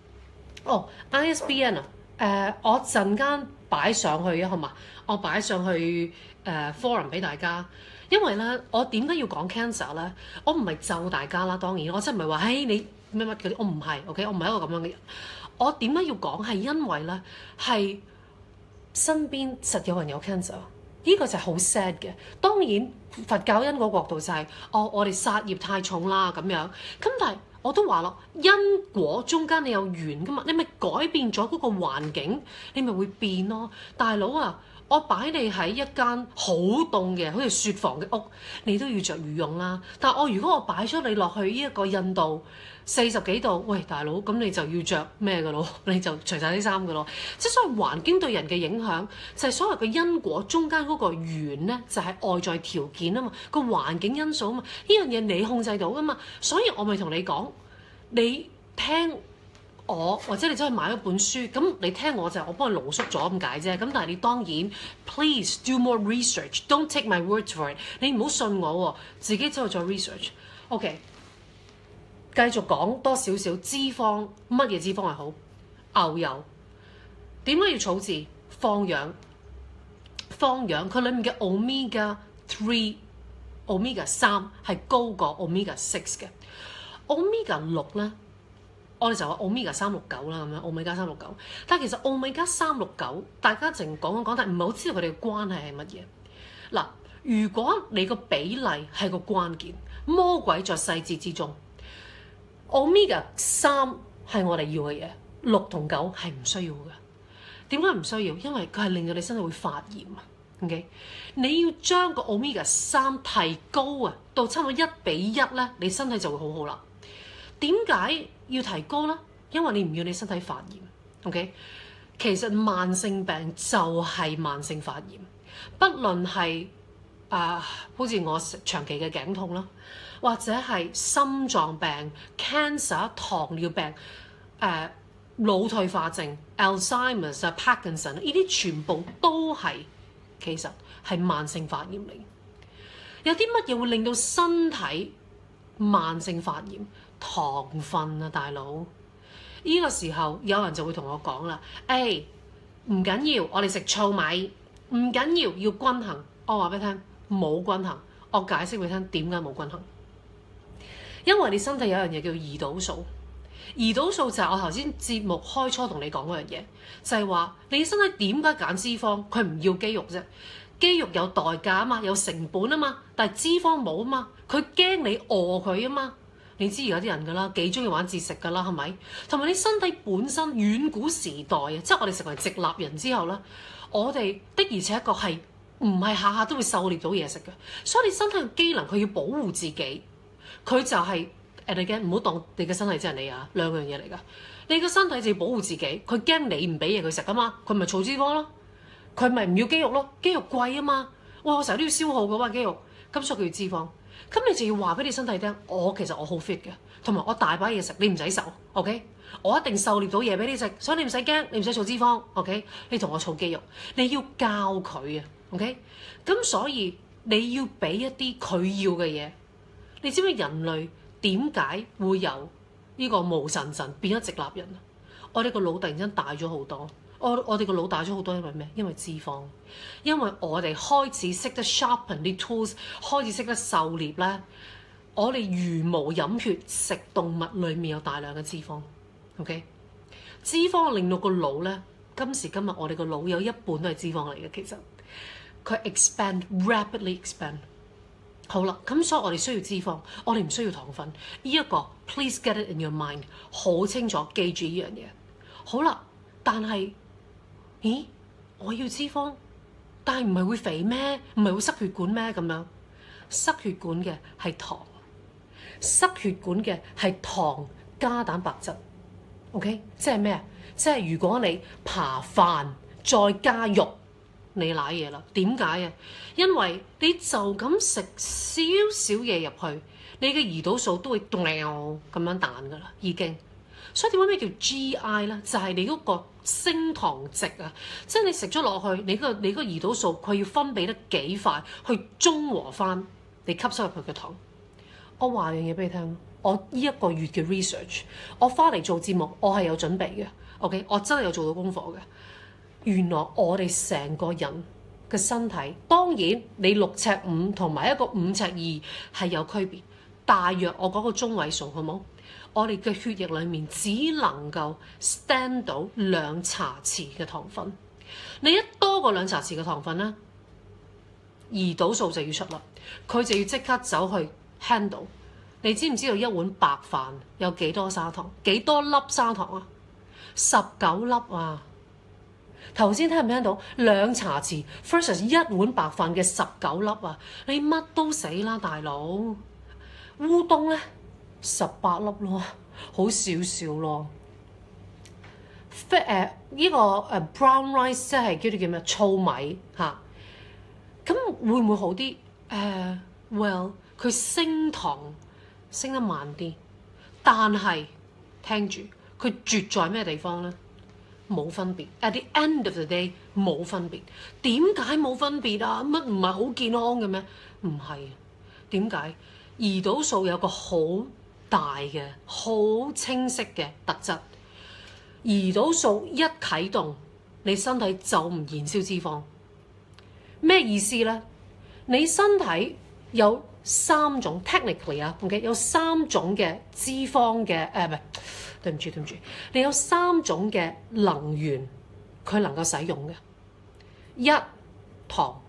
Speaker 1: ISBN 啊，我陣間擺上去啊，好嘛？我擺上去forum 俾大家。因為咧，我點解要講 cancer 咧？我唔係咒大家啦，當然我真係唔係話，嘿你乜乜嗰啲，我唔係 ，OK， 我唔係一個咁樣嘅人。我點解要講係因為咧，係身邊實有人有 cancer， 呢個就係好 sad 嘅。當然佛教因果角度就係、是，我哋殺業太重啦咁樣。咁但係我都話咯，因果中間你有緣噶嘛，你咪改變咗嗰個環境，你咪會變咯，大佬啊！我擺你喺一間好凍嘅，好似雪房嘅屋，你都要着羽絨啦。但係如果我擺咗你落去呢一個印度40幾度，喂大佬，咁你就要着咩嘅咯？你就除晒啲衫嘅咯。即係所謂環境對人嘅影響，就係所謂嘅因果中間嗰個緣咧，就係外在條件啊嘛，個環境因素啊嘛，呢樣嘢你控制到噶嘛。所以我咪同你講，你聽我或者你走去買一本書，咁你聽我就我幫你濃縮咗咁解啫。咁但係你當然 please do more research，don't take my word for it。你唔好信我喎，自己走去做 research。OK， 繼續講多少少脂肪，乜嘢脂肪係好？牛油點解要草字？放養佢裡面嘅 omega 3、omega 3係高過 omega 6嘅。omega 6咧。我哋就話 omega 369啦，咁樣 omega 369，但係其實 omega 369大家淨講，但係唔係好知道佢哋嘅關係係乜嘢。嗱，如果你個比例係個關鍵，魔鬼在細節之中。omega 3係我哋要嘅嘢，6同9係唔需要嘅。點解唔需要？因為佢係令到你身體會發炎啊。OK， 你要將個 omega 3提高啊，到差唔多1:1咧，你身體就會好好啦。點解要提高啦？因為你唔要你身體發炎。OK， 其實慢性病就係慢性發炎，不論係好似我長期嘅頸痛啦，或者係心臟病、cancer、糖尿病、腦退化症、Alzheimer's 啊、Parkinson 呢啲全部都係其實係慢性發炎嚟。有啲乜嘢會令到身體慢性發炎？糖分啊，大佬！呢個時候有人就會同我講啦，唔緊要，我哋食糙米，唔緊要，要均衡。我話俾你聽，冇均衡。我解釋俾你聽點解冇均衡。因為你身體有樣嘢叫胰島素，胰島素就係我頭先節目開初同你講嗰樣嘢，就係話你身體點解揀脂肪？佢唔要肌肉啫，肌肉有代價啊嘛，有成本啊嘛，但係脂肪冇啊嘛，佢驚你餓佢啊嘛。你知而家啲人㗎啦，幾中意玩節食㗎啦，係咪？同埋你身體本身遠古時代啊，即係我哋成為直立人之後咧，我哋的而且確係唔係下下都會狩獵到嘢食嘅，所以你身體嘅機能佢要保護自己，佢就係唔好當你嘅身體即係你啊，兩樣嘢嚟㗎。你嘅身體就要保護自己，佢驚你唔俾嘢佢食啊嘛，佢咪儲脂肪咯，佢咪唔要肌肉咯，肌肉貴啊嘛，哇！我成日都要消耗㗎嘛肌肉，咁所以佢要脂肪。 咁你就要話俾你身體聽，其實我好 fit 嘅，同埋我大把嘢食，你唔使愁 ，OK？ 我一定狩獵到嘢俾你食，所以你唔使驚，你唔使儲脂肪 ，OK？ 你同我儲肌肉，你要教佢啊 ，OK？ 咁所以你要俾一啲佢要嘅嘢。你知唔知人類點解會由呢個無神神變咗直立人啊？我哋個腦突然間大咗好多。我哋個腦大咗好多，因為咩？因為脂肪，因為我哋開始識得 sharpen 啲 tools， 開始識得狩獵咧。我哋茹毛飲血食動物裡面有大量嘅脂肪 ，OK？ 脂肪令到個腦咧，今時今日我哋個腦有一半都係脂肪嚟嘅，其實佢 rapidly expand。好啦，咁所以我哋需要脂肪，我哋唔需要糖分。呢一個 please get it in your mind， 好清楚記住呢樣嘢。好啦，但係。咦，我要脂肪，但係唔係會肥咩？唔係會塞血管咩？咁樣塞血管嘅係糖，塞血管嘅係糖加蛋白質。OK， 即係咩啊？即係如果你扒飯再加肉，你瀨嘢啦。點解啊？因為你就咁食少少嘢入去，你嘅胰島素都會咁樣彈㗎啦，已經。所以點解咩叫 GI 咧？就係你嗰個升糖值啊！即係你食咗落去，你個胰島素佢要分泌得幾快去中和翻你吸收入去嘅糖。我話樣嘢俾你聽，我呢一個月嘅 research， 我翻嚟做節目，我係有準備嘅。OK， 我真係有做到功課嘅。原來我哋成個人嘅身體，當然你6尺5同埋一個5尺2係有區別，大約我講個中位數好冇？我哋嘅血液裡面只能夠 stand 到2茶匙嘅糖分。你一多過2茶匙嘅糖分咧，胰島素就要出啦，佢就要即刻走去 handle。你知唔知道一碗白飯有幾多砂糖？幾多粒砂糖啊？19粒啊！頭先聽唔聽到？2茶匙 versus 一碗白飯嘅19粒啊！你乜都死啦，大佬！烏冬咧18粒咯，好少少咯。呢個brown rice 即係叫咩？糙米嚇，咁會唔會好啲？Well， 佢升糖升得慢啲，但係聽住佢絕在咩地方咧？冇分別。At the end of the day， 冇分別。點解冇分別啊？乜唔係好健康嘅咩？唔係。點解？胰島素有個好大嘅、好清晰嘅特質。胰島素一啟動，你身體就唔燃燒脂肪。咩意思咧？你身體有3種 technically 啊 ，OK， 有3種嘅脂肪嘅唔係，對唔住，你有3種嘅能源，佢能夠使用嘅。1糖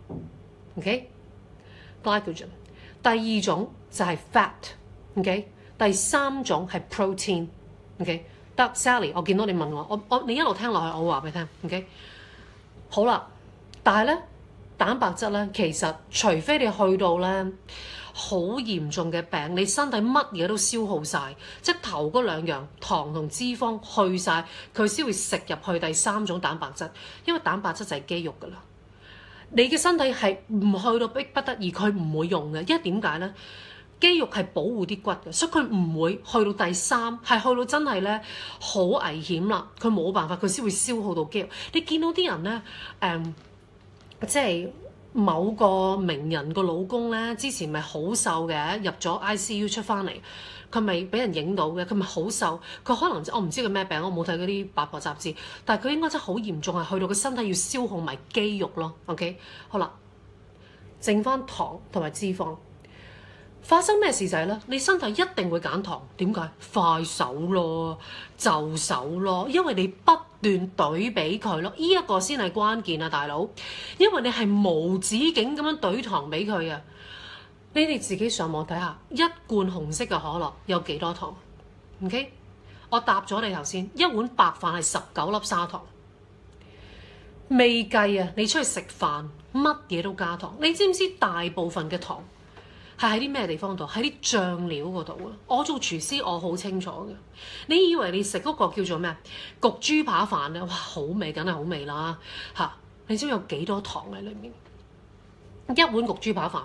Speaker 1: ，OK，glycogen。第2種就係 fat，OK。第3種係 protein，OK。得 Sally， 我見到你問我你一路聽落去，我會話俾你聽 ，OK。好啦，但係咧蛋白質咧，其實除非你去到咧好嚴重嘅病，你身體乜嘢都消耗晒，即係頭嗰2樣糖同脂肪去晒，佢先會食入去第3種蛋白質，因為蛋白質就係肌肉㗎啦。你嘅身體係唔去到逼不得已，佢唔會用嘅，因為點解咧？肌肉係保護啲骨嘅，所以佢唔會去到第3，係去到真係咧好危險啦。佢冇辦法，佢先會消耗到肌肉。你見到啲人咧，即係某個名人個老公咧，之前咪好瘦嘅，入咗 ICU 出翻嚟，佢咪俾人影到嘅，佢咪好瘦。佢可能我唔知佢咩病，我冇睇嗰啲八卦雜誌，但係佢應該真係好嚴重，係去到個身體要消耗埋肌肉咯。OK， 好啦，剩翻糖同埋脂肪。發生咩事就係咧，你身體一定會揀糖，點解？快手咯，就手咯，因為你不斷懟俾佢咯，呢一個先係關鍵啊，大佬，因為你係無止境咁樣懟糖俾佢啊！你哋自己上網睇下，一罐紅色嘅可樂有幾多糖 ？OK， 我答咗你頭先，一碗白飯係19粒砂糖，未計啊！你出去食飯，乜嘢都加糖，你知唔知大部分嘅糖係喺啲咩地方度？喺啲醬料嗰度啊！我做廚師，我好清楚嘅。你以為你食嗰個叫做咩焗豬扒飯咧？哇，好味，梗係好味啦嚇！你知唔知有幾多糖喺裏面？一碗焗豬扒飯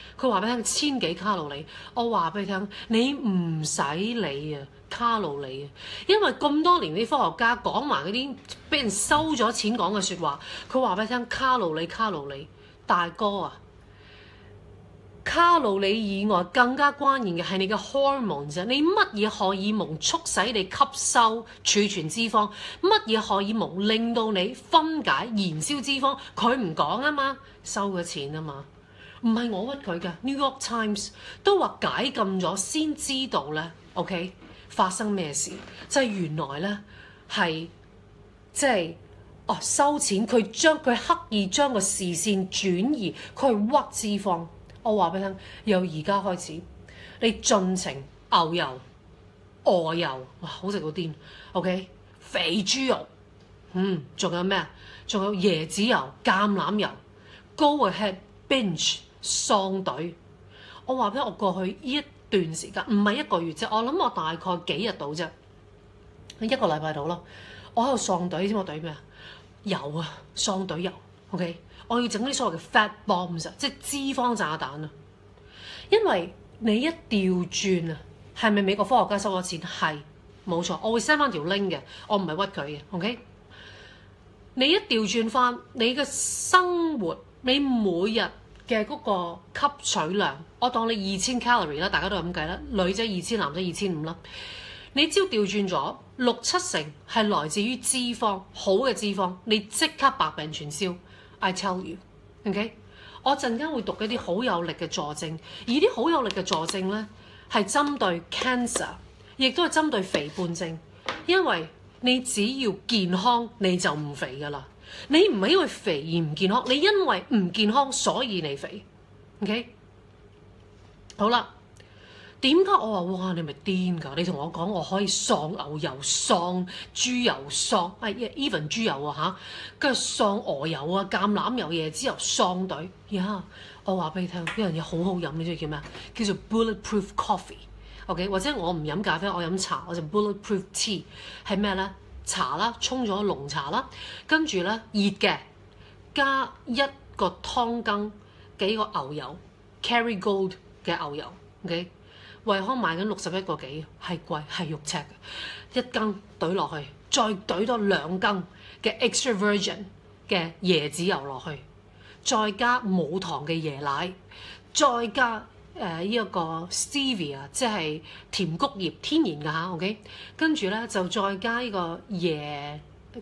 Speaker 1: 佢話俾你聽1000幾卡路里，我話俾你聽，你唔使理啊卡路里啊，因為咁多年啲科學家講埋嗰啲俾人收咗錢講嘅説話，佢話俾你聽卡路里卡路里，大哥啊！卡路里以外更加關鍵嘅係你嘅 hormone 啫，你乜嘢荷爾蒙促使你吸收儲存脂肪，乜嘢荷爾蒙令到你分解燃燒脂肪，佢唔講啊嘛，收咗錢啊嘛，唔係我屈佢嘅。New York Times 都話解禁咗先知道咧 ，OK 發生咩事，就係原來咧係即係收錢，佢刻意將個視線轉移，佢係屈脂肪。我話俾你聽，由而家開始，你盡情牛油、鵝油，哇，好食到癲 ！OK， 肥豬肉，仲有咩啊？仲有椰子油、橄欖油 ，Go ahead binge 喪隊。我話俾你聽，我過去呢一段時間，唔係1個月啫，我諗我大概幾日到啫，1個禮拜到咯。我喺度喪隊，知我隊咩啊？油啊，喪隊油 ，OK。我要整啲所謂嘅 fat bombs 即係脂肪炸彈啊！因為你一調轉啊，係咪美國科學家收咗錢？係冇錯，我會 send 翻條 link 嘅，我唔係屈佢嘅。OK， 你一調轉翻你嘅生活，你每日嘅嗰個吸取量，我當你2000 calorie 啦，大家都係咁計啦，女仔2000，男仔2500啦。你只要調轉咗6-7成係來自於脂肪，好嘅脂肪，你即刻百病全消。I tell you，OK？我陣間會讀一啲好有力嘅助證，而啲好有力嘅助證咧係針對 cancer， 亦都係針對肥胖症。因為你只要健康你就唔肥噶啦，你唔係因為肥而唔健康，你因為唔健康所以你肥。OK？ 好啦。點解我話哇你咪癲㗎？你同我講我可以喪牛油、喪豬油、喪even 豬油啊嚇，跟住喪鵝油啊、橄欖油、椰子油喪隊呀！我話俾你聽，呢樣嘢好好飲，你知唔知叫咩？叫做 bulletproof coffee。OK， 或者我唔飲咖啡，我飲茶，我就 bulletproof tea 係咩咧？茶啦，沖咗濃茶啦，跟住咧熱嘅，加1個湯羹幾個牛油 Kerrygold 嘅牛油 ，OK。惠康賣緊61個幾，係貴係肉赤嘅，1羹懟落去，再懟多2羹嘅 extra virgin 嘅椰子油落去，再加冇糖嘅椰奶，再加呢一個 stevia 即係甜菊葉天然㗎嚇 ，OK， 跟住咧就再加呢個椰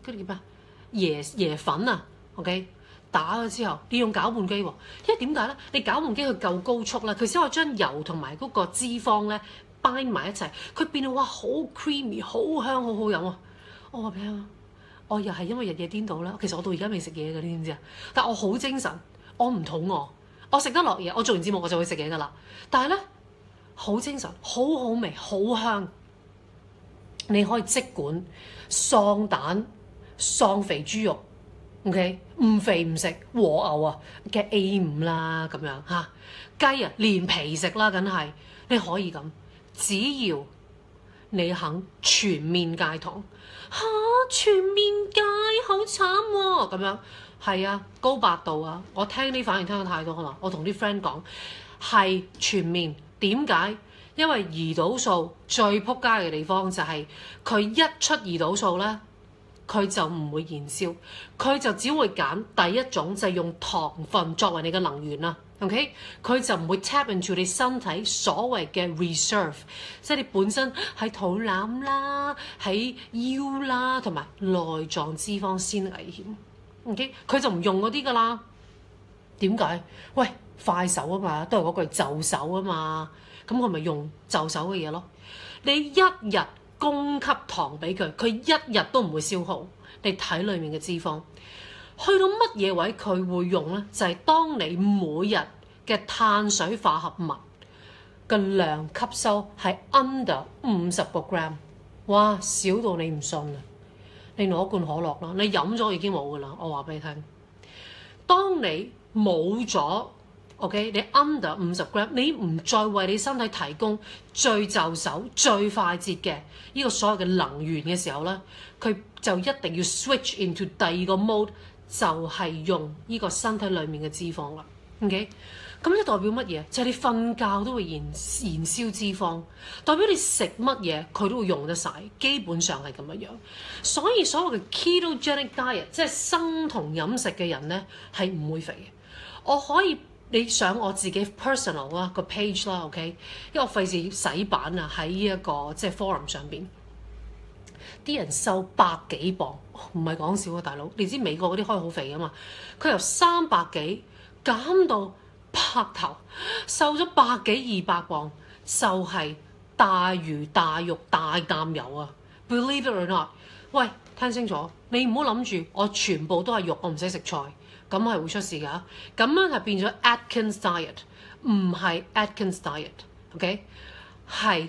Speaker 1: 粉啊 ，OK。打咗之後，你用攪拌機喎，因為點解咧？你攪拌機佢夠高速啦，佢先可以將油同埋嗰個脂肪咧掰埋一齊，佢變到哇好 creamy、好香、好好飲啊！我話俾你聽，我又係因為日夜顛倒啦。其實我到而家未食嘢嘅，你知唔知啊？但我好精神，我唔肚餓，我食得落嘢，我做完節目我就會食嘢噶啦。但係咧，好精神，好好味，好香。你可以即管喪蛋、喪肥豬肉。OK， 唔肥唔食和牛啊嘅 A5啦咁樣嚇，雞啊連皮食啦，梗係你可以咁，只要你肯全面戒糖嚇，全面戒好慘喎咁樣，係啊高8度啊，我聽啲反應聽得太多啦，我同啲 friend 講係全面，點解？因為胰島素最撲街嘅地方就係佢一出胰島素咧。佢就唔會燃燒，佢就只會揀第一種就係用糖分作為你嘅能源啦。OK， 佢就唔會 tap into 你身體所謂嘅 reserve， 即係你本身喺肚腩啦、喺腰啦同埋內臟脂肪先危險。OK， 佢就唔用嗰啲㗎啦。點解？喂，快手啊嘛，都係嗰句就手啊嘛，咁我咪用就手嘅嘢咯。你一日供給糖俾佢，佢一日都唔會消耗你體裡面嘅脂肪。去到乜嘢位佢會用呢？就係當你每日嘅碳水化合物嘅量吸收係 under 50個 gram， 哇，少到你唔信啊！你攞罐可樂啦，你飲咗已經冇噶啦。我話俾你聽，當你冇咗。OK， 你 under 50 gram， 你唔再為你身體提供最就手、最快捷嘅呢個所有嘅能源嘅時候咧，佢就一定要 switch into 第二個 mode， 就係用呢個身體裡面嘅脂肪啦。 OK， 咁就代表乜嘢？就係你瞓覺都會燃燒脂肪，代表你食乜嘢佢都會用得晒，基本上係咁樣樣。所以所謂嘅 ketogenic diet， 即係生酮飲食嘅人咧，係唔會肥嘅。我可以你上我自己 personal 啦個 page 啦 ，OK， 因為我費事洗版啊，喺呢一個即係 forum 上邊，啲人瘦100幾磅，唔係講笑啊，大佬！你知美國嗰啲開好肥啊嘛，佢由300幾減到拍頭，瘦咗100幾200磅，就係大魚大肉大啖油啊 ！Believe it or not， 喂，聽清楚，你唔好諗住我全部都係肉，我唔使食菜，咁係會出事㗎。咁樣係變咗 Atkins diet， 唔係 Atkins diet，OK？係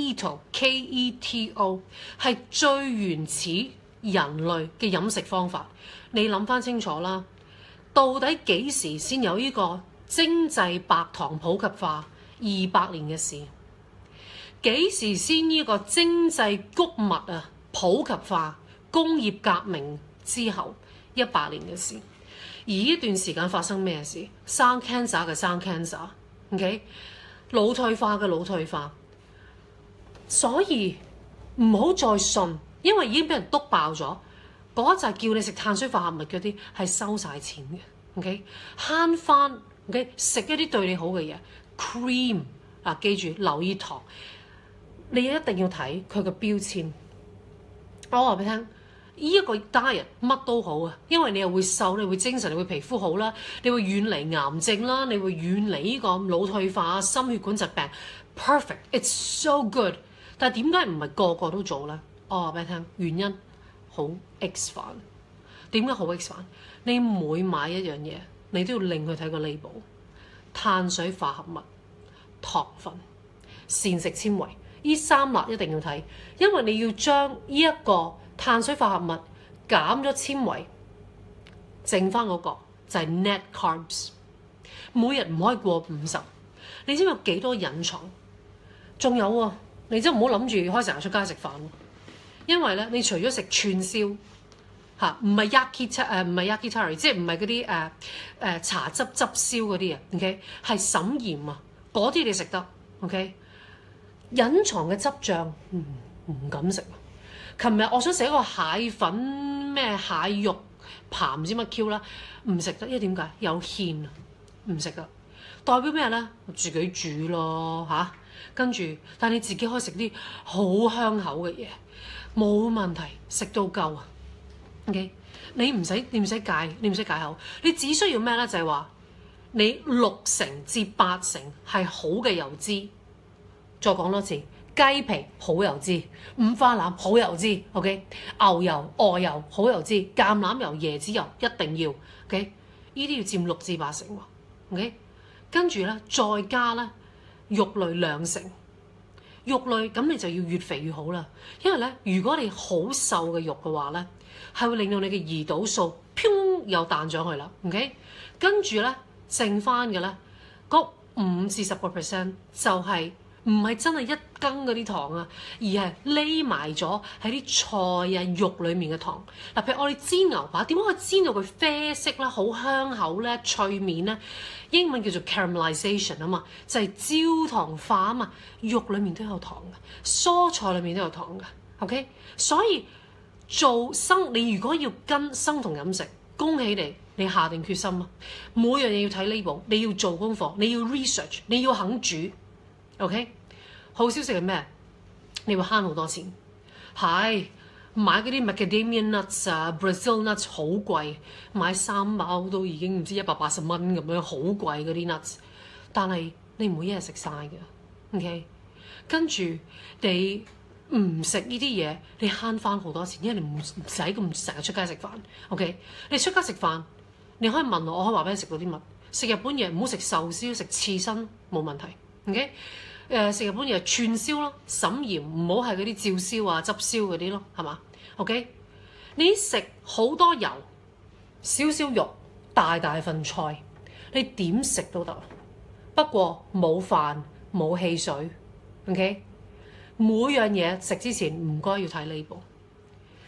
Speaker 1: keto，K-E-T-O， 係最原始人類嘅飲食方法。你諗翻清楚啦，到底幾時先有呢個精製白糖普及化？200年嘅事。幾時先呢個精製穀物啊普及化？工業革命之後100年嘅事。而呢段時間發生咩事？生 cancer 嘅生 cancer，OK？ 腦退化嘅腦退化。所以唔好再信，因為已經俾人篤爆咗。嗰就係叫你食碳水化合物嗰啲係收晒錢嘅。OK， 慳翻 OK， 食一啲對你好嘅嘢 ，cream 啊，記住留意糖，你一定要睇佢個標籤。我話俾你聽，呢一個 diet 乜都好啊，因為你又會瘦，你會精神，你會皮膚好啦，你會遠離癌症啦，你會遠離呢個腦退化、心血管疾病。Perfect，it's so good。但係點解唔係個個都做咧？我話俾你聽，原因好 X 煩。點解好 X 煩？你每買一樣嘢，你都要令佢睇個 label。碳水化合物、糖分、膳食纖維，呢3粒一定要睇，因為你要將呢一個碳水化合物減咗纖維，剩翻嗰個就係 net carbs。每日唔可以過50。你知唔知有幾多隱藏？仲有喎。你真唔好諗住開成日出街食飯，因為咧，你除咗食串燒嚇，唔係 yakitori， 即係唔係嗰啲茶汁汁燒嗰啲啊 ，OK， 係沈鹽啊，嗰啲你食得 ，OK。隱藏嘅汁醬唔敢食。琴日我想食一個蟹粉咩蟹肉扒唔知乜 Q 啦，唔食得，因為點解有芡啊，唔食得。代表咩咧？自己煮咯嚇。跟住，但你自己可以食啲好香口嘅嘢，冇問題，食到夠啊。OK， 你唔使戒口，你只需要咩咧？就係話你60%至80%係好嘅油脂。再講多次，雞皮好油脂，五花腩好油脂。OK， 牛油、鵝油好油脂，橄欖油、椰子油一定要。OK， 呢啲要佔6至8成喎。OK， 跟住咧再加咧。肉類2成，肉類咁你就要越肥越好啦。因為咧，如果你好瘦嘅肉嘅話咧，係會令到你嘅胰島素砰又彈上去啦。OK， 跟住咧剩翻嘅咧嗰5至10% 就係唔係真係一羹嗰啲糖啊，而係匿埋咗喺啲菜啊肉裡面嘅糖。嗱，譬如我哋煎牛扒，點解可以煎到佢啡色咧、好香口咧、脆面咧？英文叫做 caramelization 啊嘛，就係焦糖化啊嘛。肉裡面都有糖嘅，蔬菜裡面都有糖嘅。OK， 所以你如果要跟生酮飲食，恭喜你，你下定決心啊！每樣嘢要睇 label， 你要做功課，你要 research， 你要肯煮。OK， 好消息係咩？你會慳好多錢。係買嗰啲 macadamia nuts 啊 ，Brazil nuts 好貴，買3包都已經唔知180蚊咁樣，好貴嗰啲 nuts。但係你唔會一日食晒嘅。OK， 跟住你唔食呢啲嘢，你慳翻好多錢，因為你唔使咁成日出街食飯。OK， 你出街食飯，你可以問我，我可以話俾你食到啲乜？食日本嘢唔好食壽司，食刺身冇問題。OK。食日本嘢串燒咯，沈鹽唔好係嗰啲照燒啊、汁燒嗰啲咯，係嘛 ？OK， 你食好多油，少少肉，大大份菜，你點食都得。不過冇飯冇汽水 ，OK。每樣嘢食之前唔該要睇 label。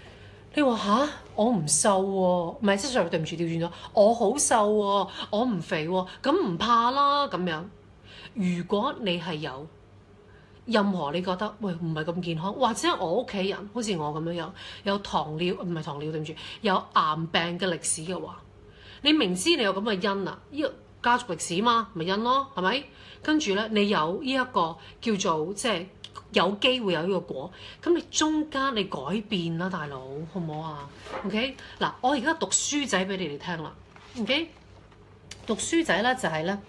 Speaker 1: 你話吓，我唔瘦喎，唔係即係對唔住調轉咗，我好瘦喎，我唔肥喎，咁唔怕啦咁樣。如果你係有任何你覺得喂唔係咁健康，或者我屋企人好似我咁樣有糖尿唔係糖尿對唔住，有癌病嘅歷史嘅話，你明知你有咁嘅因啊，呢個家族歷史嘛，咪因咯，係咪？跟住咧，你有呢一個叫做即係有機會有呢個果，咁你中間你改變啦，大佬，好唔好啊 ？OK， 嗱，我而家讀書仔俾你哋聽啦。OK， 讀書仔咧就係咧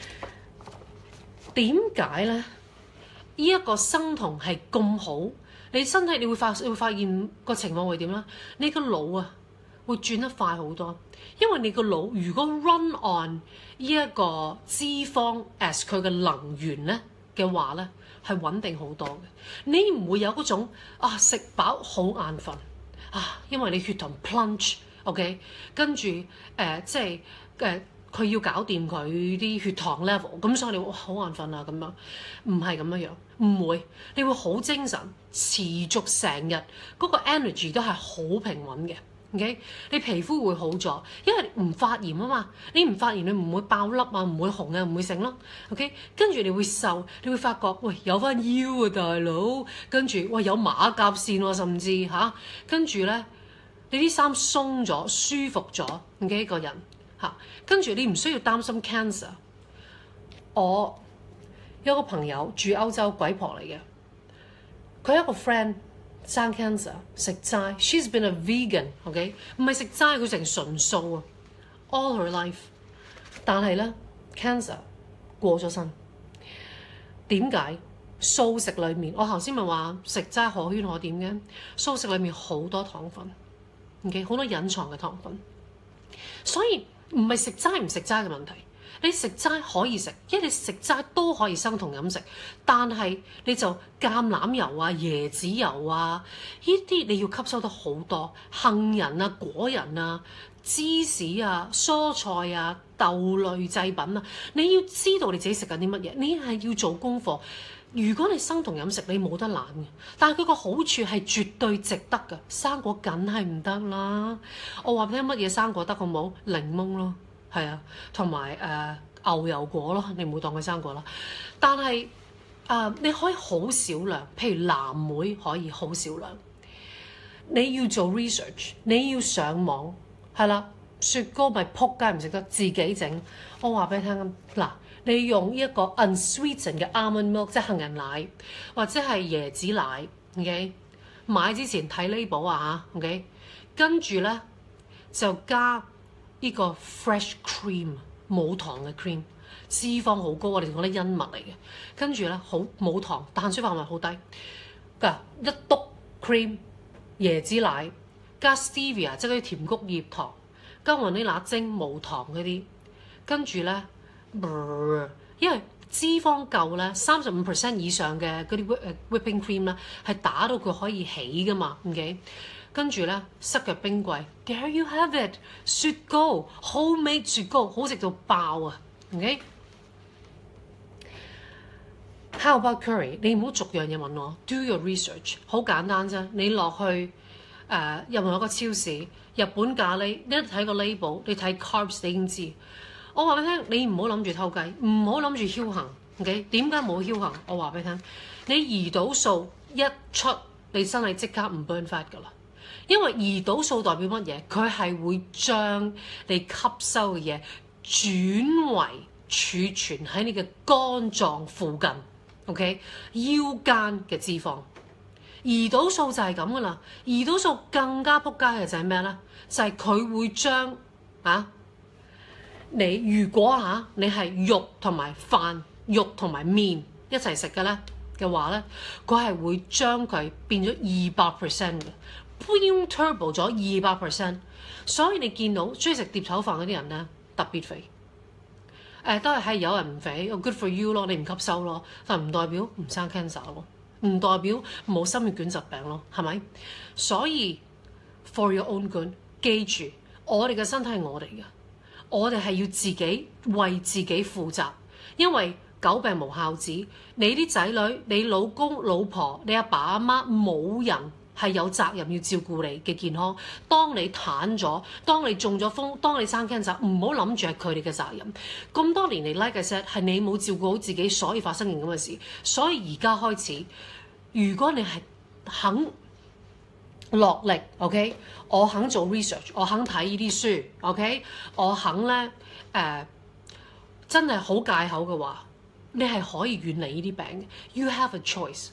Speaker 1: 點解咧？呢一個生酮係咁好，你身體你會發現個情況會點咧？你個腦啊會轉得快好多，因為你個腦如果 run on 呢一個脂肪 as 佢嘅能源咧嘅話咧，係穩定好多嘅。你唔會有嗰種食飽好眼瞓因為你血糖 plunge，OK， 跟住即係佢要搞掂佢啲血糖 level，咁所以你會好眼瞓啊咁樣，唔係咁樣，唔會，你會好精神，持續成日嗰個 energy 都係好平穩嘅。OK， 你皮膚會好咗，因為唔發炎啊嘛，你唔發炎你唔會爆粒啊，唔會紅啊，唔會剩咯。OK， 跟住你會瘦，你會發覺喂有翻腰啊大佬，跟住喂有馬甲線喎、甚至跟住咧你啲衫鬆咗，舒服咗，OK 個人跟住你唔需要擔心 cancer。我有個朋友住歐洲，鬼婆嚟嘅，佢有一個 friend。生 cancer 食齋 ，she's been a vegan，OK， 唔係食齋，佢成純素啊 ，all her life。但係咧 cancer 過咗身，點解？素食裡面，我頭先咪話食齋可圈可點嘅，素食裡面好多糖分 ，OK， 好多隱藏嘅糖分，所以唔係食齋唔食齋嘅問題。你食齋可以食，因為你食齋都可以生酮飲食，但係你就橄欖油啊、椰子油啊，呢啲你要吸收得好多，杏仁啊、果仁啊、芝士啊、蔬菜啊、豆類製品啊，你要知道你自己食緊啲乜嘢，你係要做功課。如果你生酮飲食，你冇得懶嘅，但係佢個好處係絕對值得㗎。生果梗係唔得啦，我話俾你聽乜嘢生果得好冇？檸檬咯。係啊，同埋牛油果咯，你唔會當佢生果啦。但係你可以好少量，譬如藍莓可以好少量。你要做 research， 你要上網，係啦，雪糕咪撲街唔食得，自己整。我話俾你聽嗱，你用一個 unsweetened 嘅 almond milk， 即係杏仁奶或者係椰子奶 ，OK， 買之前睇 label 啊嚇 ，OK， 跟住咧就加呢個 fresh cream 冇糖嘅 cream， 脂肪好高，我哋講啲恩物嚟嘅。跟住咧好冇糖，碳水化合物好低。一篤 cream 椰子奶加 stevia 即係嗰啲甜菊葉糖，加雲呢拿精無糖嗰啲。跟住咧，因為脂肪夠咧，35% 以上嘅嗰啲whipping cream 咧係打到佢可以起噶嘛，OK？跟住咧，塞入冰櫃 ，There you have it， 雪糕 homemade 雪糕，好食到爆啊 ，OK？How about curry？ 你唔好逐樣嘢問我 ，do your research， 好簡單啫。你落去任何一個超市，日本咖喱，你一睇個 label， 你睇 carbs， 你已經知。我話俾你聽，你唔好諗住偷雞，唔好諗住僥倖 ，OK？ 點解冇僥倖？我話俾你聽，你胰島素一出，你身體即刻唔 burn fat 㗎啦。因為胰島素代表乜嘢？佢係會將你吸收嘅嘢轉為儲存喺你嘅肝臟附近 ，OK？ 腰間嘅脂肪。胰島素就係咁噶啦。胰島素更加撲街嘅就係咩咧？就係佢會將你如果你係肉同埋飯、肉同埋麵一齊食嘅咧嘅話咧，佢係會將佢變咗200%嘅。Turbo 咗200%，所以你見到中意食碟頭飯嗰啲人咧特別肥。都係有人唔肥 ，good for you 咯，你唔吸收咯，但唔代表唔生 cancer 咯，唔代表冇心血管疾病咯，係咪？所以 for your own good， 記住我哋嘅身體係我哋嘅，我哋係要自己為自己負責，因為久病無孝子，你啲仔女、你老公、老婆、你阿爸阿媽冇人係有責任要照顧你嘅健康。當你癱咗，當你中咗風，當你生 cancer，唔好諗住係佢哋嘅責任。咁多年嚟 like I said 係你冇照顧好自己，所以發生件咁嘅事。所以而家開始，如果你係肯落力 ，OK， 我肯做 research， 我肯睇呢啲書 ，OK， 我肯咧真係好戒口嘅話，你係可以遠離呢啲病嘅。You have a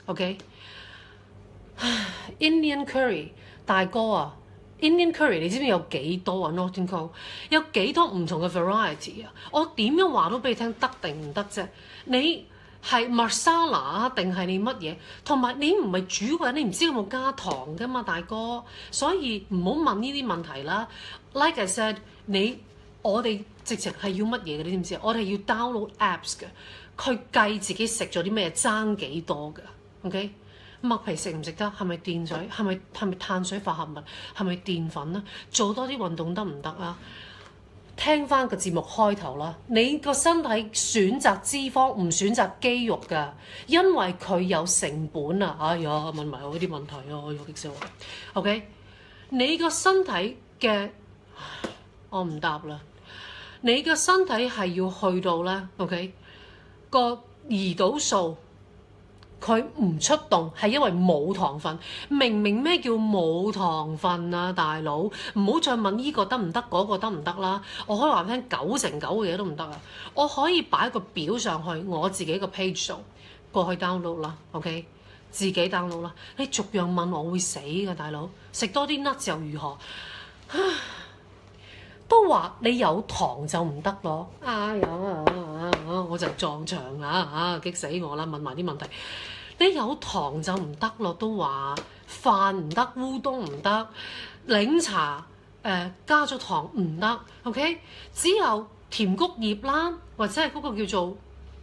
Speaker 1: choice，OK？Indian curry 大哥啊！Indian curry 你知唔知有幾多啊 ？Norton Co 有幾多唔同嘅 variety 啊？我點樣話都俾你聽，得定唔得啫？你係 masala 定係你乜嘢？同埋你唔係煮嘅，你唔知有冇加糖噶嘛，大哥。所以唔好問呢啲問題啦。Like I said，我哋直情係要乜嘢嘅？你知唔知？我哋要 download apps 嘅，佢計自己食咗啲咩，爭幾多㗎 ？OK？麥皮食唔食得？係咪電水？係咪碳水化合物？係咪澱粉啊？做多啲運動得唔得啊？聽翻個節目開頭啦，你個身體選擇脂肪唔選擇肌肉㗎，因為佢有成本啊！哎呀，問埋我呢啲問題啊，我有激死我。OK， 你個身體嘅我唔答啦。你個身體係要去到咧 ，OK， 個胰島素。佢唔出動係因為冇糖分，明咩叫冇糖分啊，大佬？唔好再問呢個得唔得，嗰個得唔得啦。我可以話俾你聽，9成9嘅嘢都唔得啊！我可以擺個表上去我自己個 page 度，過去 download 啦 ，OK？ 自己 download 啦。你逐樣問我會死㗎，大佬。食多啲 nuts 又如何？都話你有糖就唔得咯。哎呀，我就撞牆啦，激死我啦！問埋啲問題，你有糖就唔得咯。都話飯唔得，烏冬唔得，檸茶加咗糖唔得。OK， 只有甜谷葉啦，或者係嗰個叫做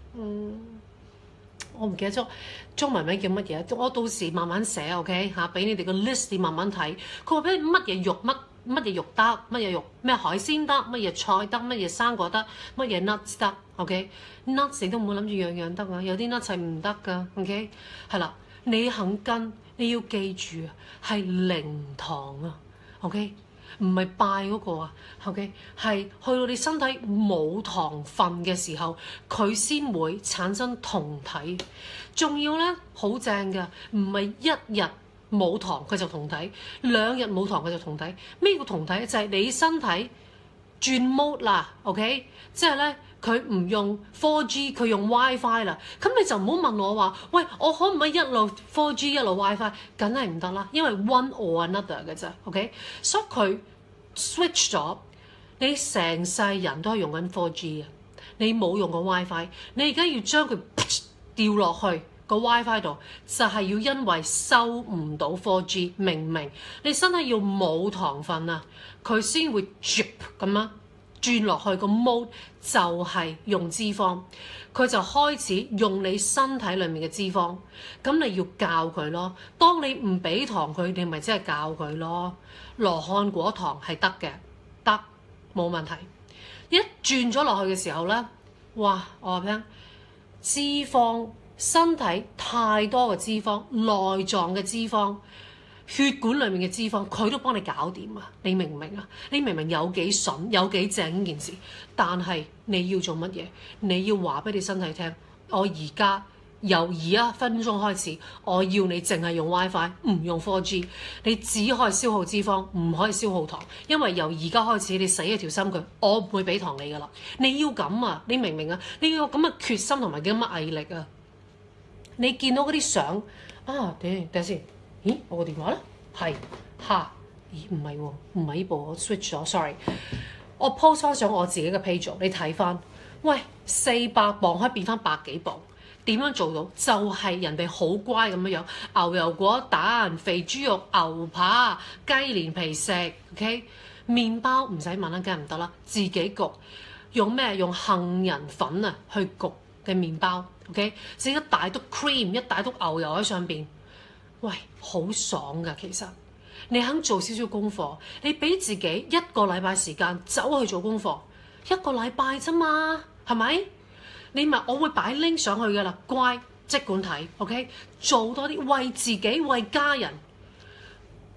Speaker 1: 我唔記得咗中文名叫乜嘢，我到時慢慢寫 OK 嚇，俾你哋個 list 你慢慢睇。佢話俾你乜嘢肉乜嘢肉得，乜嘢肉咩海鮮得，乜嘢菜得，乜嘢生果得，乜嘢 nuts 得 OK。nuts 你都唔好諗住樣樣得啊，有啲 nuts 係唔得噶 OK。係啦，你肯跟，你要記住啊，係零糖啊 OK， 唔係拜嗰個啊 OK， 係去到你身體冇糖分嘅時候，佢先會產生酮體。仲要咧好正㗎，唔係一日冇糖佢就酮體，2日冇糖佢就酮體。咩叫酮體？就係你身體轉 mode 啦 ，OK？ 即係咧佢唔用 4G， 佢用 WiFi 啦。咁你就唔好問我話，喂，我可唔可以一路 4G 一路 WiFi？ 梗係唔得啦，因為 one or another 嘅啫 ，OK？ 所以佢 switch 咗，你成世人都係用緊 4G 嘅，你冇用過 WiFi， 你而家要將佢掉落去個 WiFi 度，就係要因為收唔到 4G， 明唔明？你身體要冇糖分啊，佢先會 jump 咁樣轉落去個 mode， 就係用脂肪，佢就開始用你身體裡面嘅脂肪。咁你要教佢咯。當你唔俾糖佢，你咪即係教佢咯。羅漢果糖係得嘅，得冇問題。一轉咗落去嘅時候咧，哇！我話俾你聽，脂肪。身體太多嘅脂肪，內臟嘅脂肪，血管裡面嘅脂肪，佢都幫你搞掂啊！你明唔明啊？你明唔明有幾筍，有幾正呢件事？但係你要做乜嘢？你要話俾你身體聽，我而家由1分鐘開始，我要你淨係用 WiFi， 唔用 4G， 你只可以消耗脂肪，唔可以消耗糖，因為由而家開始你死一條心佢，我唔會俾糖你噶啦。你要咁啊？你明唔明啊？你要有咁嘅決心同埋咁嘅毅力啊！你見到嗰啲相啊？等下先，咦？我個電話咧係嚇，咦？唔係喎，唔係呢部，我 switch 咗 ，sorry。我 post 翻上我自己嘅 page， 你睇翻。喂，400磅可以變翻100幾磅，點樣做到？就係人哋好乖咁樣，牛油果蛋、肥豬肉、牛扒、雞連皮食 ，OK？ 麵包唔使問啦，梗係唔得啦，自己焗。用咩？用杏仁粉啊去焗嘅麵包。OK， 整一大篤 cream， 一大篤牛油喺上邊，喂，好爽㗎！其實你肯做少少功課，你俾自己1個禮拜時間走去做功課，1個禮拜啫嘛，係咪？你咪我會擺 link 上去㗎啦，乖，即管睇 OK， 做多啲為自己為家人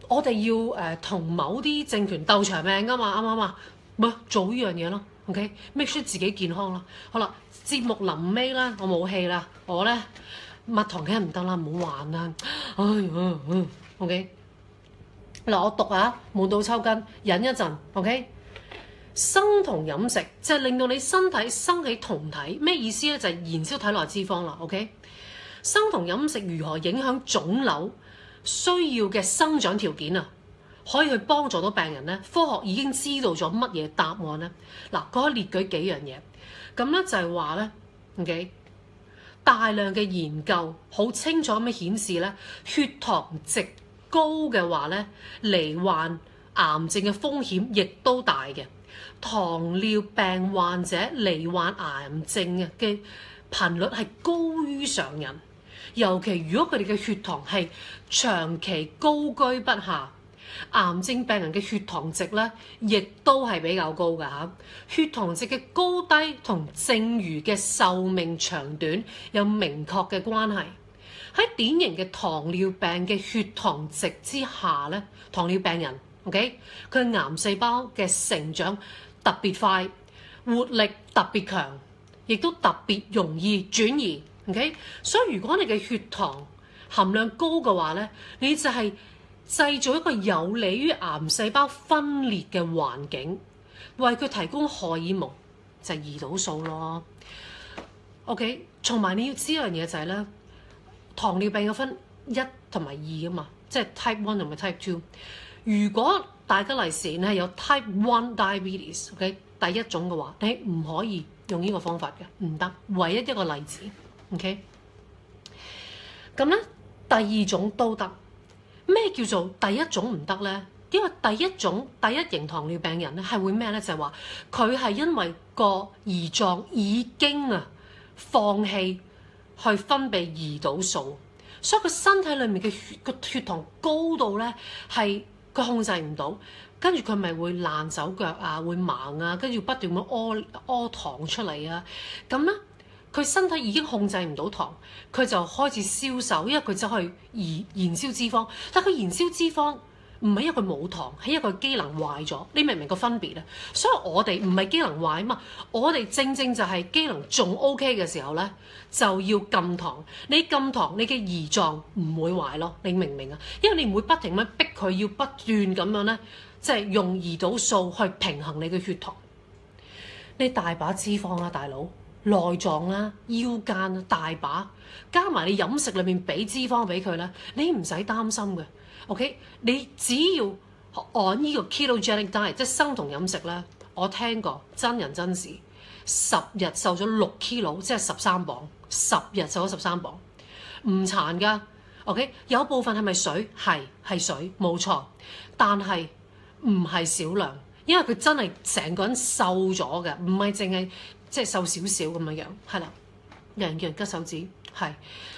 Speaker 1: 我哋要同某啲政權鬥長命㗎嘛，啱唔啱啊？咪做呢樣嘢咯 ，OK？make sure 自己健康啦。好啦，節目臨尾啦，我冇氣啦，我咧蜜糖梗係唔得啦，唔好玩啦，哎呀，OK？嗱，我讀下，悶到抽筋，忍一陣 ，OK？生酮飲食就係令到你身體生起酮體，咩意思咧？就係燃燒體內脂肪啦 ，OK？生酮飲食如何影響腫瘤需要嘅生長條件啊？可以去幫助到病人咧？科學已經知道咗乜嘢答案咧？嗱，佢可以列舉幾樣嘢，咁咧就係話咧 ，OK？大量嘅研究好清楚咁樣顯示咧，血糖值高嘅話咧，罹患癌症嘅風險亦都大嘅。糖尿病患者罹患癌症嘅頻率係高於常人，尤其如果佢哋嘅血糖係長期高居不下，癌症病人嘅血糖值咧，亦都係比較高㗎嚇。血糖值嘅高低同剩餘嘅壽命長短有明確嘅關係。喺典型嘅糖尿病嘅血糖值之下咧，糖尿病人 OK， 佢癌細胞嘅成長特別快，活力特別強，亦都特別容易轉移。OK， 所以如果你嘅血糖含量高嘅話咧，你就係製造一個有利於癌細胞分裂嘅環境，為佢提供荷爾蒙，就係胰島素咯。OK， 同埋你要知一樣嘢就係咧，糖尿病有分1同埋2啊嘛，即係 Type 1同埋 Type 2。如果大家嚟時你係有 Type 1 diabetes，OK， 第一種嘅話，你唔可以用呢個方法嘅，唔得。唯一一個例子 ，OK。咁咧，第二種都得。咩叫做第一種唔得咧？因為第一型糖尿病人咧係會咩咧？就係話佢係因為個胰臟已經放棄去分泌胰島素，所以佢身體裡面嘅血糖高度咧係佢控制唔到，跟住佢咪會爛手腳啊，會盲啊，跟住不斷咁屙糖出嚟啊，咁咧佢身體已經控制唔到糖，佢就開始消瘦，因為佢走去燃燒脂肪，但佢燃燒脂肪唔係因為佢冇糖，係因為佢機能壞咗，你明唔明個分別咧？所以我哋唔係機能壞啊嘛，我哋正正就係機能仲 OK 嘅時候咧，就要禁糖。你禁糖，你嘅胰臟唔會壞咯，你明唔明啊？因為你唔會不停咁逼佢要不斷咁樣咧，即係用胰島素去平衡你嘅血糖。你大把脂肪啦，大佬。內臟啦、腰間啦，大把，加埋你飲食裏面俾脂肪俾佢咧，你唔使擔心嘅。OK， 你只要按呢個 ketogenic diet，即係生酮飲食咧，我聽過真人真事，10日瘦咗6 kilo， 即係13磅，10日瘦咗13磅，唔殘㗎。OK， 有部分係咪水？係水，冇錯，但係唔係少量，因為佢真係成個人瘦咗嘅，唔係淨係。即係瘦少少咁樣樣，係啦，有人叫人吉手指，係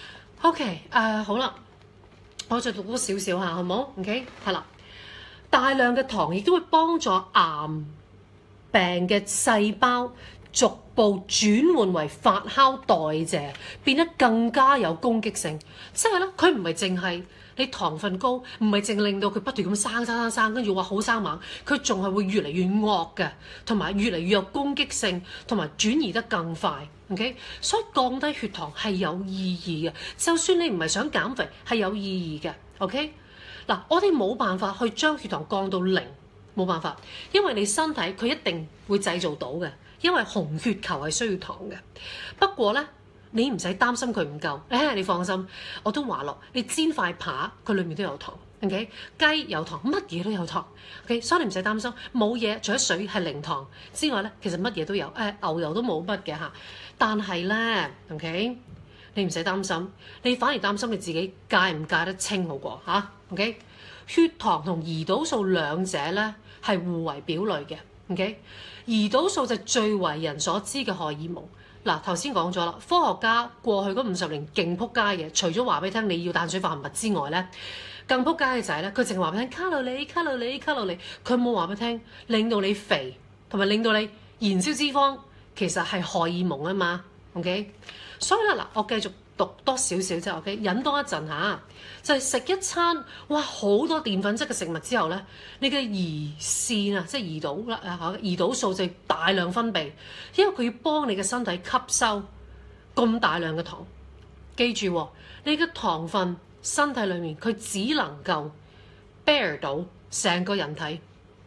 Speaker 1: OK 好啦，我再讀多少少下，好冇 OK 係啦，大量嘅糖亦都會幫助癌病嘅細胞逐步轉換為發酵代謝，變得更加有攻擊性。即係咧，佢唔係淨係你糖分高，唔係淨令到佢不斷咁生，跟住話好生猛，佢仲係會越嚟越惡嘅，同埋越嚟越有攻擊性，同埋轉移得更快。OK， 所以降低血糖係有意義嘅，就算你唔係想減肥，係有意義嘅。OK， 嗱，我哋冇辦法去將血糖降到0，冇辦法，因為你身體佢一定會製造到嘅，因為紅血球係需要糖嘅。不過咧，你唔使擔心佢唔夠，你放心，我都話落，你煎塊扒佢裏面都有糖 ，OK， 雞有糖，乜嘢都有糖 ，OK， 所以你唔使擔心，冇嘢除咗水係0糖之外咧，其實乜嘢都有，牛油都冇乜嘅嚇，但係咧 ，OK， 你唔使擔心，你反而擔心你自己戒唔戒得清好過嚇 ，OK， 血糖同胰島素兩者咧係互為表裏嘅 ，OK， 胰島素就最為人所知嘅荷爾蒙。嗱，頭先講咗啦，科學家過去嗰50年勁撲街嘅，除咗話俾你聽你要碳水化合物之外咧，更撲街嘅就係咧，佢淨係話俾你聽卡路里，佢冇話俾你聽令到你肥同埋令到你燃燒脂肪，其實係荷爾蒙啊嘛 ，OK？ 所以咧嗱，我繼續讀多少少啫 ，OK， 忍多一陣嚇，就係食一餐哇好多澱粉質嘅食物之後咧，你嘅胰腺啊，即係胰島素就大量分泌，因為佢要幫你嘅身體吸收咁大量嘅糖。記住喎，你嘅糖分身體裡面佢只能夠 bear 到成個人體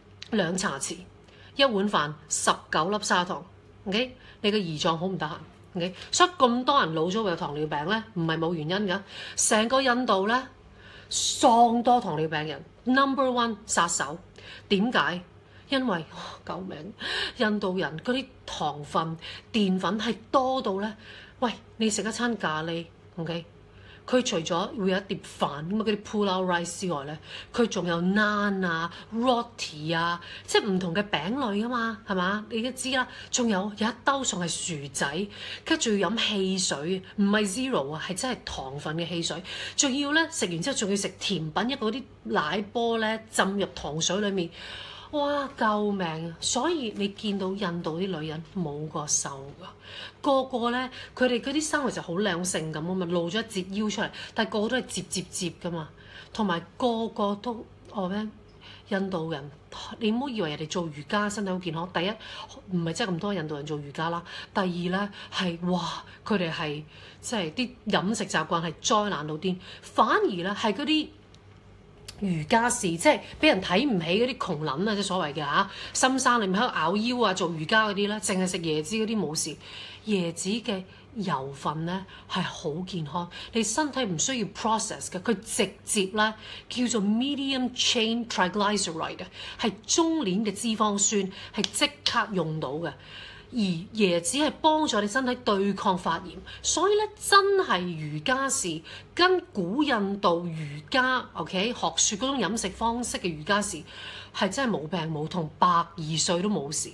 Speaker 1: 2茶匙，一碗飯19粒砂糖。OK， 你嘅胰臟好唔得閒。Okay? 所以咁多人老咗會有糖尿病咧，唔係冇原因㗎。成個印度咧，喪多糖尿病人 ，number one 殺手。點解？因為救命！印度人嗰啲糖分、澱粉係多到咧，喂，你食一餐咖喱 ，OK？佢除咗會有一碟飯咁啊，嗰啲 pulao rice 之外咧，佢仲有 naan 啊、roti 啊，即係唔同嘅餅類啊嘛，係嘛？你都知啦。仲有一兜餸係薯仔，跟住仲要飲汽水，唔係 zero 啊，係真係糖分嘅汽水。仲要咧食完之後，仲要食甜品，一個啲奶波咧浸入糖水裡面。哇！救命啊！所以你見到印度啲女人冇個瘦㗎，個個咧佢哋嗰啲生活就好靚性感啊嘛，露咗一截腰出嚟，但係個個都係摺㗎嘛，同埋個個都咩？印度人，你唔好以為人哋做瑜伽身體好健康。第一唔係真係咁多印度人做瑜伽啦，第二咧係哇佢哋係即係啲飲食習慣係災難到癲，反而咧係嗰啲瑜伽士，即係俾人睇唔起嗰啲窮撚啊，即係所謂嘅嚇，深山裏面喺度咬腰啊，做瑜伽嗰啲咧，淨係食椰子嗰啲冇事。椰子嘅油分咧係好健康，你身體唔需要 process 嘅，佢直接咧叫做 medium chain triglyceride 啊，係中鏈嘅脂肪酸，係即刻用到嘅。而椰子係幫助你身體對抗發炎，所以咧真係瑜伽士跟古印度瑜伽 OK 學説嗰種飲食方式嘅瑜伽士係真係冇病冇痛，120歲都冇事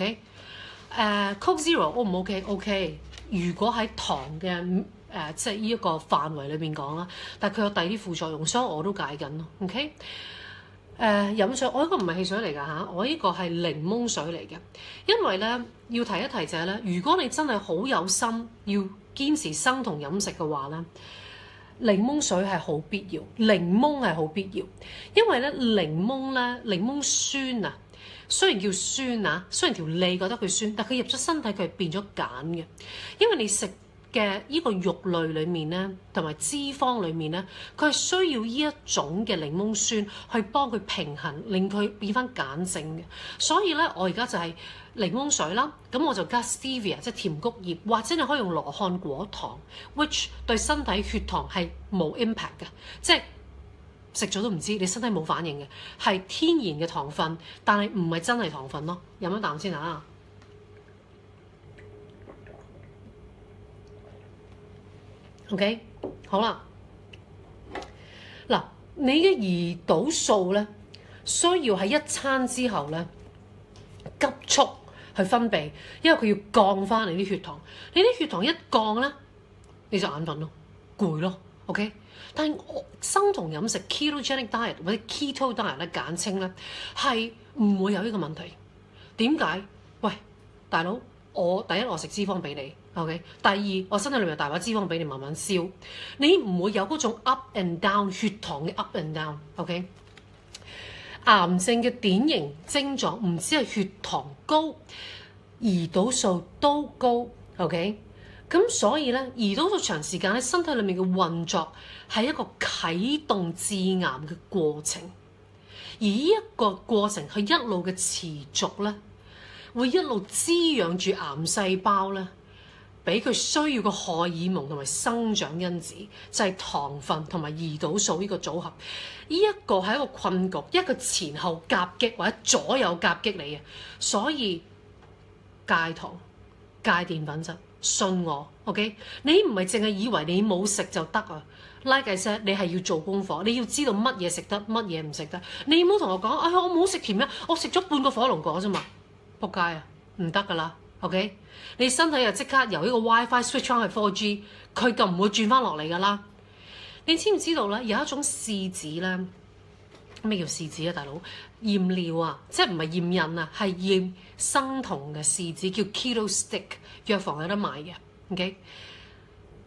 Speaker 1: OK。Coke Zero O 唔 OK？OK， 如果喺糖嘅即係呢一個範圍裏邊講啦，但係佢有第二啲副作用，所以我都戒緊咯 OK。飲水，我呢個唔係汽水嚟㗎嚇，我呢個係檸檬水嚟嘅。因為咧要提一提就係咧，如果你真係好有心要堅持生酮飲食嘅話咧，檸檬水係好必要，檸檬係好必要，因為咧檸檬酸啊，雖然叫酸啊，雖然條脷覺得佢酸，但佢入咗身體佢係變咗鹼嘅，因為你食嘅呢個肉類裡面咧，同埋脂肪裡面咧，佢係需要呢一種嘅檸檬酸去幫佢平衡，令佢變翻鹼性嘅。所以咧，我而家就係檸檬水啦，咁我就加 stevia 即係甜菊葉，或者你可以用羅漢果糖 ，which 對身體血糖係冇 impact 嘅，即係食咗都唔知，你身體冇反應嘅，係天然嘅糖分，但係唔係真係糖分咯。飲一啖先啊！OK， 好啦，嗱，你嘅胰島素咧，需要喺一餐之後咧急速去分泌，因為佢要降翻你啲血糖。你啲血糖一降咧，你就眼瞓咯，攰咯。OK， 但係生酮飲食 ketogenic diet 或者 keto diet 咧簡稱咧，係唔會有呢個問題。點解？喂，大佬，第一我食脂肪俾你。OK， 第二我身體裏面有大把脂肪俾你慢慢燒，你唔會有嗰種 up and down 血糖嘅 up and down。OK， 癌症嘅典型症狀唔止係血糖高，胰島素都高。OK， 咁所以咧，胰島素長時間喺身體裏面嘅運作係一個啟動致癌嘅過程，而呢一個過程係一路嘅持續咧，會一路滋養住癌細胞咧。俾佢需要嘅荷爾蒙同埋生長因子，就係糖分同埋胰島素呢個組合。呢一個係一個困局，一個前後夾擊或者左右夾擊你嘅，所以戒糖、戒澱粉質，信我 ，OK？ 你唔係淨係以為你冇食就得啊 ！Like I said，你係要做功課，你要知道乜嘢食得，乜嘢唔食得。你唔好同我講，哎呀，我冇食甜嘅，我食咗半個火龍果啫嘛，仆街啊，唔得噶啦！OK， 你身體又即刻由呢個 WiFi switch on 去 4G， 佢就唔會轉翻落嚟噶啦。你知唔知道咧？有一種試紙咧，咩叫試紙啊，大佬？驗尿啊，即係唔係驗孕啊，係驗生酮嘅試紙，叫 Keto Stick， 藥房有得買嘅。OK，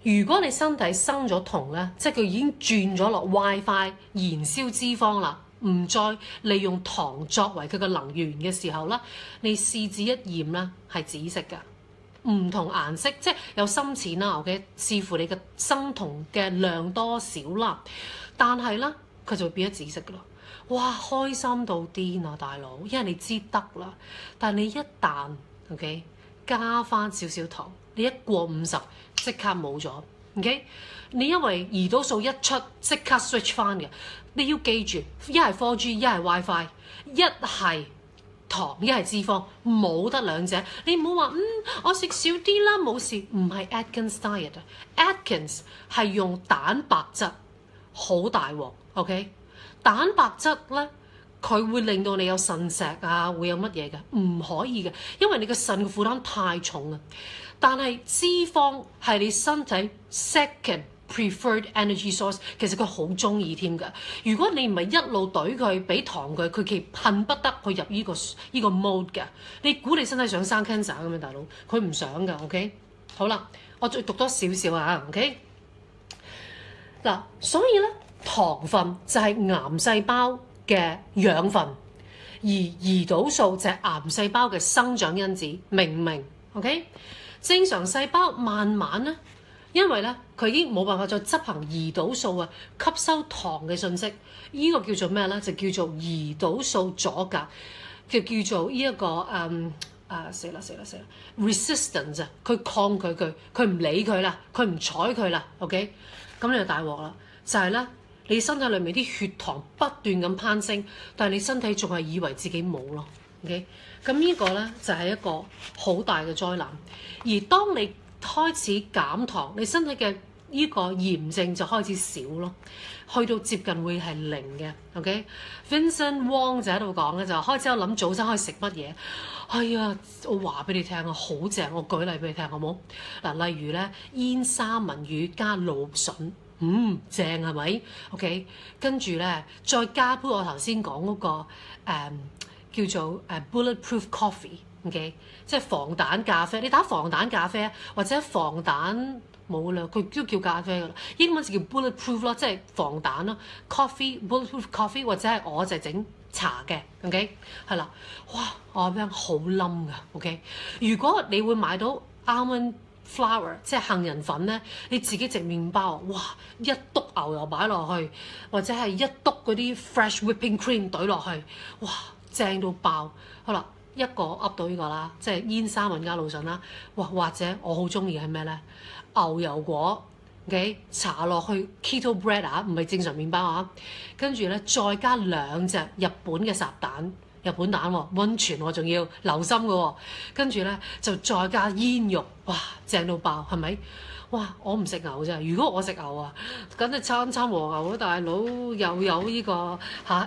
Speaker 1: 如果你身體生咗酮咧，即係佢已經轉咗落 WiFi 燃燒脂肪啦，唔再利用糖作為佢嘅能源嘅時候咧，你試紙一驗啦係紫色㗎。唔同顏色，即係有深淺啦，OK，視乎你嘅生酮嘅量多少啦。但係咧，佢就會變咗紫色噶咯。哇，開心到癲啊，大佬！因為你知得啦，但係你一旦 OK 加翻少少糖，你一過50即刻冇咗 OK。你因為胰島素一出即刻 switch 翻嘅，你要記住，一係 4G， 一係 WiFi， 一係糖一係脂肪，冇得兩者。你唔好話我食少啲啦，冇事。唔係 Atkins diet 啊 ，Atkins 係用蛋白質，好大鑊。OK， 蛋白質咧，佢會令到你有腎石啊，會有乜嘢嘅？唔可以嘅，因為你個腎嘅負擔太重啊。但係脂肪係你身體 second preferred energy source， 其實佢好中意添㗎。如果你唔係一路懟佢，俾糖佢，佢其恨不得去入呢個 mode 嘅。你估你身體想生 cancer 咁樣，大佬？佢唔想㗎。OK， 好啦，我再讀多少少啊。OK， 嗱，所以咧，糖分就係癌細胞嘅養分，而胰島素就係癌細胞嘅生長因子，明唔明 ？OK， 正常細胞慢慢咧。因為咧，佢已經冇辦法再執行胰島素啊吸收糖嘅信息，呢個叫做咩咧？就叫做胰島素阻隔，就叫做呢一個死啦 resistance 啊！佢抗拒佢唔理佢啦，佢唔睬佢啦。OK， 咁你就大鑊啦，就係咧，你身體裏面啲血糖不斷咁攀升，但係你身體仲係以為自己冇咯。OK， 咁呢個咧就係一個好大嘅災難。而當你開始減糖，你身體嘅呢個炎症就開始少咯，去到接近會係0嘅。OK，Vincent Wong 就喺度講咧，就開始有諗早餐可以食乜嘢。哎呀，我話俾你聽啊，好正！我舉例俾你聽，好冇？嗱，例如咧，煙三文魚加蘆筍，正係咪 ？OK， 跟住咧再加杯我頭先講嗰個叫做bulletproof coffee。OK， 即係防彈咖啡，你打防彈咖啡或者防彈冇啦，佢都叫咖啡噶啦，英文就叫 bulletproof 咯，即係防彈咯。coffee bulletproof coffee 或者係我就整茶嘅 ，OK 係啦。哇，我話俾你聽好冧噶 ，OK。如果你會買到 almond flour 即係杏仁粉咧，你自己整麵包，哇，一篤牛油擺落去，或者係一篤嗰啲 fresh whipping cream 懟落去，哇，正到爆。好啦。一個噏到呢個啦，即係煙三文加蘆筍啦，或者我好中意係咩咧？牛油果 ，OK， 搽落去 keto bread 啊，唔係正常麵包啊，跟住咧再加2隻日本嘅烚蛋，日本蛋喎，溫泉喎，仲要流心嘅喎，跟住咧就再加煙肉，哇，正到爆，係咪？哇！我唔食牛啫，如果我食牛啊，梗係餐餐和牛啊，大佬又有呢個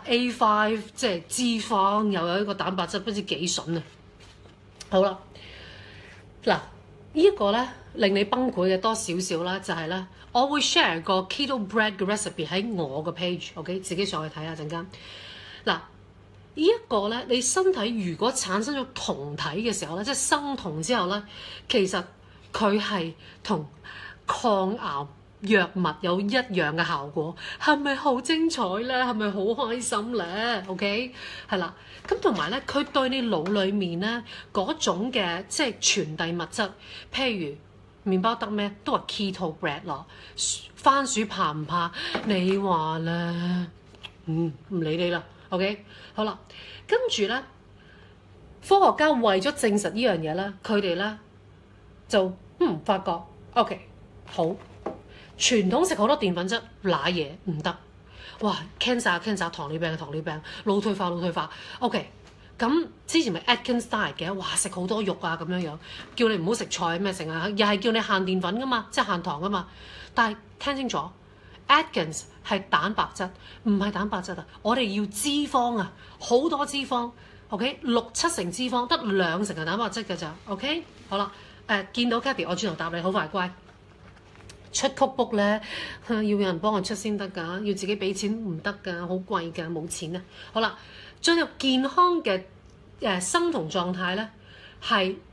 Speaker 1: A5，即係脂肪，又有呢個蛋白質，不知幾筍啊！好啦，嗱，呢一個咧令你崩潰嘅多少少啦，就係咧，我會 share 個 keto bread 嘅 recipe 喺我個 page，OK， 自己上去睇下陣間。嗱，呢一個咧，你身體如果產生咗酮體嘅時候咧，即係生酮之後咧，其實佢係同抗癌藥物有一樣嘅效果，係咪好精彩咧？係咪好開心咧 ？OK， 係啦。咁同埋咧，佢對你腦裡面咧嗰種嘅即係傳遞物質，譬如麵包得咩？都話 keto bread 咯。番薯怕唔怕？你話咧，唔理你啦。OK， 好啦，跟住咧，科學家為咗證實呢樣嘢咧，佢哋咧就發覺 OK。好，傳統食好多澱粉質，瀨嘢唔得。哇 cancer 糖尿病腦退化。OK， 咁之前咪 Atkins diet 嘅，哇食好多肉啊咁樣，叫你唔好食菜咩成啊，又係叫你限澱粉噶嘛，即係限糖噶嘛。但係聽清楚 ，Atkins 係蛋白質，唔係蛋白質啊。我哋要脂肪啊，好多脂肪。OK， 6-7成脂肪，得2成係蛋白質㗎咋。OK， 好啦，見到 Kathy， 我轉頭答你，好快乖。出 cookbook 咧，要有人幫我出先得㗎，要自己俾錢唔得㗎，好貴㗎，冇錢啊。好啦，進入健康嘅生酮狀態咧，係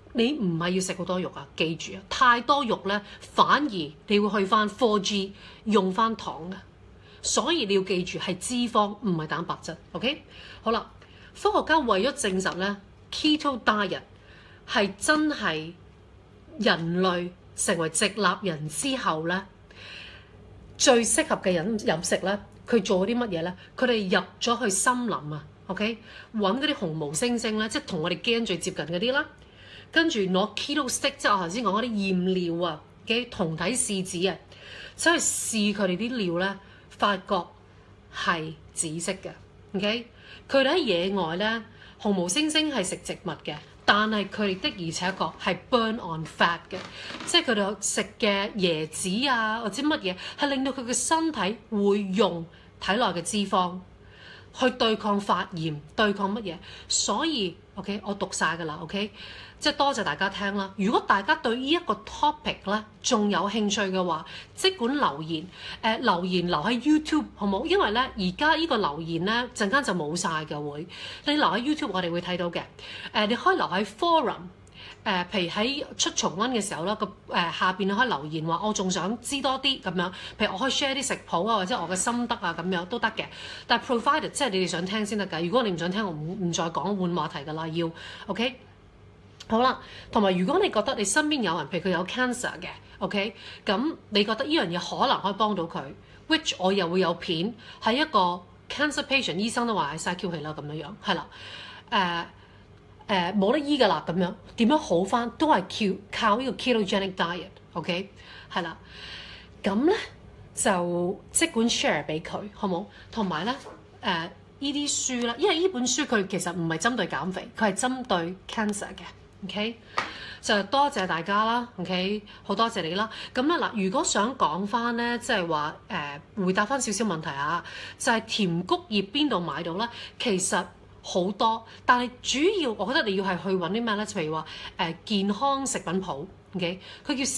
Speaker 1: 你唔係要食好多肉啊，記住啊，太多肉咧反而你會去翻 4G 用翻糖嘅，所以你要記住係脂肪唔係蛋白質。OK， 好啦，科學家為咗證實咧 Keto Diet 係真係人類成為直立人之後咧最適合嘅飲食咧，佢做啲乜嘢咧？佢哋入咗去森林啊 ，OK， 揾嗰啲紅毛猩猩咧，即係同我哋基因最接近嗰啲啦。跟住攞 keto stick， 即係我頭先講嗰啲驗尿啊嘅酮體試紙啊，走去試佢哋啲尿咧，發覺係紫色嘅。OK， 佢哋喺野外咧，紅毛猩猩係食植物嘅，但係佢哋的而且確係 burn on fat 嘅，即係佢哋食嘅椰子啊或者乜嘢係令到佢嘅身體會用體內嘅脂肪去對抗發炎、對抗乜嘢，所以 OK 我讀晒㗎啦 OK。即係多謝大家聽啦！如果大家對呢一個 topic 咧仲有興趣嘅話，即管留言，留言留喺 YouTube 好冇？因為咧而家呢個留言咧陣間就冇晒嘅會，你留喺 YouTube 我哋會睇到嘅。你可以留喺 forum，譬如喺出重溫嘅時候啦，下邊你可以留言話我仲想知多啲咁樣，譬如我可以 share 啲食譜啊或者我嘅心得啊咁樣都得嘅。但係 provided 即係你哋想聽先得㗎，如果你唔想聽，我唔再講換話題㗎啦，要 OK。好啦，同埋如果你覺得你身邊有人，譬如佢有 cancer 嘅 ，OK， 咁你覺得呢樣嘢可能可以幫到佢 ，which 我又會有片係一個 cancer patient， 醫生都話係嘥 Q 氣啦咁樣樣，係啦，冇得醫㗎啦咁樣，點樣好返都係靠呢個 ketogenic diet，OK， 係啦，咁咧就即管 share 俾佢，好冇？同埋咧呢啲書啦，因為呢本書佢其實唔係針對減肥，佢係針對 cancer 嘅。OK， 就多謝大家啦。OK， 好多謝你啦。咁咧嗱，如果想講翻咧，即係話回答翻少少問題啊，就係甜菊葉邊度買到咧？其實好多，但係主要我覺得你要係去揾啲咩咧？譬如話健康食品鋪 ，OK， 佢叫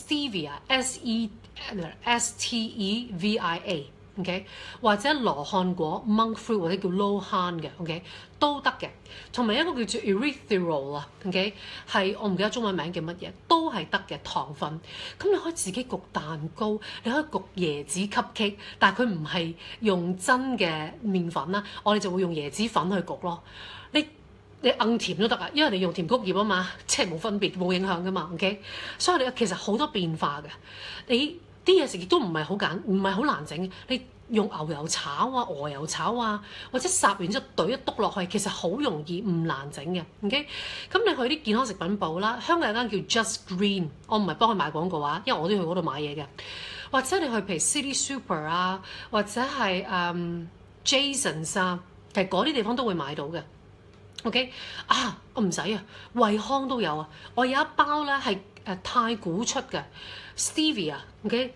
Speaker 1: Stevia，SESTEVIA。OK， 或者羅漢果 monk fruit 或者叫 Lohan 嘅 OK 都得嘅，同埋一個叫做 erythritol 啊 OK 係我唔記得中文名叫乜嘢，都係得嘅糖分。咁你可以自己焗蛋糕，你可以焗椰子 cupcake， 但係佢唔係用真嘅麵粉啦，我哋就會用椰子粉去焗咯。你硬甜都得啊，因為你用甜菊葉啊嘛，即係冇分別冇影響噶嘛 OK， 所以你其實好多變化嘅你。啲嘢食亦都唔係好難整嘅。你用牛油炒啊、鵝油炒啊，或者烚完之後懟一篤落去，其實好容易唔難整嘅。OK， 咁你去啲健康食品部啦，香港有間叫 Just Green， 我唔係幫佢賣廣告啊，因為我都去嗰度買嘢嘅。或者你去譬如 City Super 啊，或者係Jasons 啊，其實嗰啲地方都會買到嘅。OK 啊，我唔使啊，惠康都有啊。我有一包咧係太古出嘅 Stevia，OK，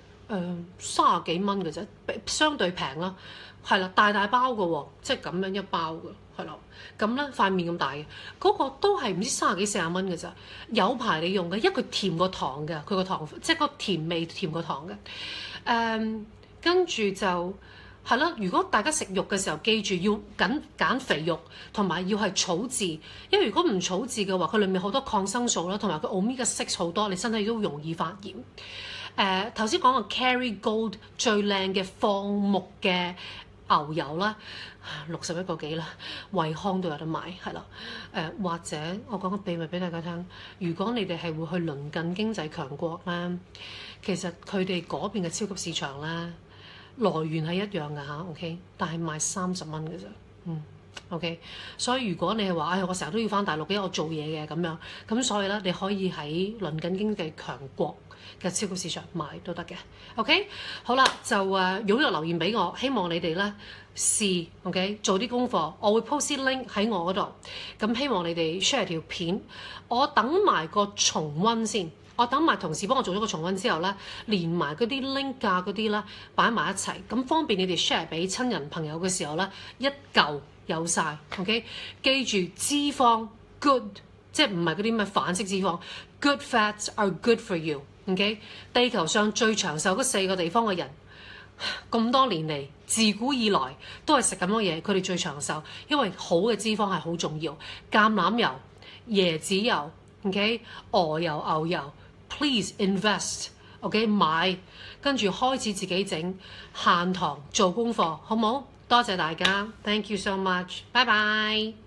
Speaker 1: 30幾蚊嘅啫，相對平啦，係啦，大包嘅喎，即係咁樣一包嘅，係啦，咁咧塊面咁大嘅，嗰個都係唔知30幾40蚊嘅咋，有排你用嘅，因為佢甜過糖嘅，佢個糖即係個甜味甜過糖嘅，跟住就。係啦，如果大家食肉嘅時候，記住要揀肥肉，同埋要係草飼，因為如果唔草飼嘅話，佢裡面好多抗生素啦，同埋佢 Omega 6好多，你身體都容易發炎。頭先講個 Kerrygold 最靚嘅放牧嘅牛油啦，61個幾啦，惠康都有得買，係啦。或者我講個秘密俾大家聽，如果你哋係會去鄰近經濟強國咧，其實佢哋嗰邊嘅超級市場咧。來源係一樣㗎嚇 ，OK， 但係賣30蚊嘅啫，OK， 所以如果你係話，我成日都要返大陸，因為我做嘢嘅咁樣，咁所以咧你可以喺鄰近經濟強國嘅超級市場買都得嘅 ，OK， 好啦，就踴躍留言俾我，希望你哋咧試 ，OK， 做啲功課，我會 post link 喺我嗰度，咁希望你哋 share 條片，我等埋個重溫先。我等埋同事幫我做咗個重溫之後咧，連埋嗰啲 link 啊嗰啲啦擺埋一齊，咁方便你哋 share 俾親人朋友嘅時候咧，一嚿有晒 OK， 記住脂肪 good， 即係唔係嗰啲咩反式脂肪 ，good fats are good for you，OK， 地球上最長壽嗰4個地方嘅人，咁多年嚟自古以來都係食咁多嘢，佢哋最長壽，因為好嘅脂肪係好重要，橄欖油、椰子油。 OK， 鵝油牛油 ，please invest，OK， 買，跟住開始自己整，限糖做功課，好冇？多謝大家 ，thank you so much，拜拜。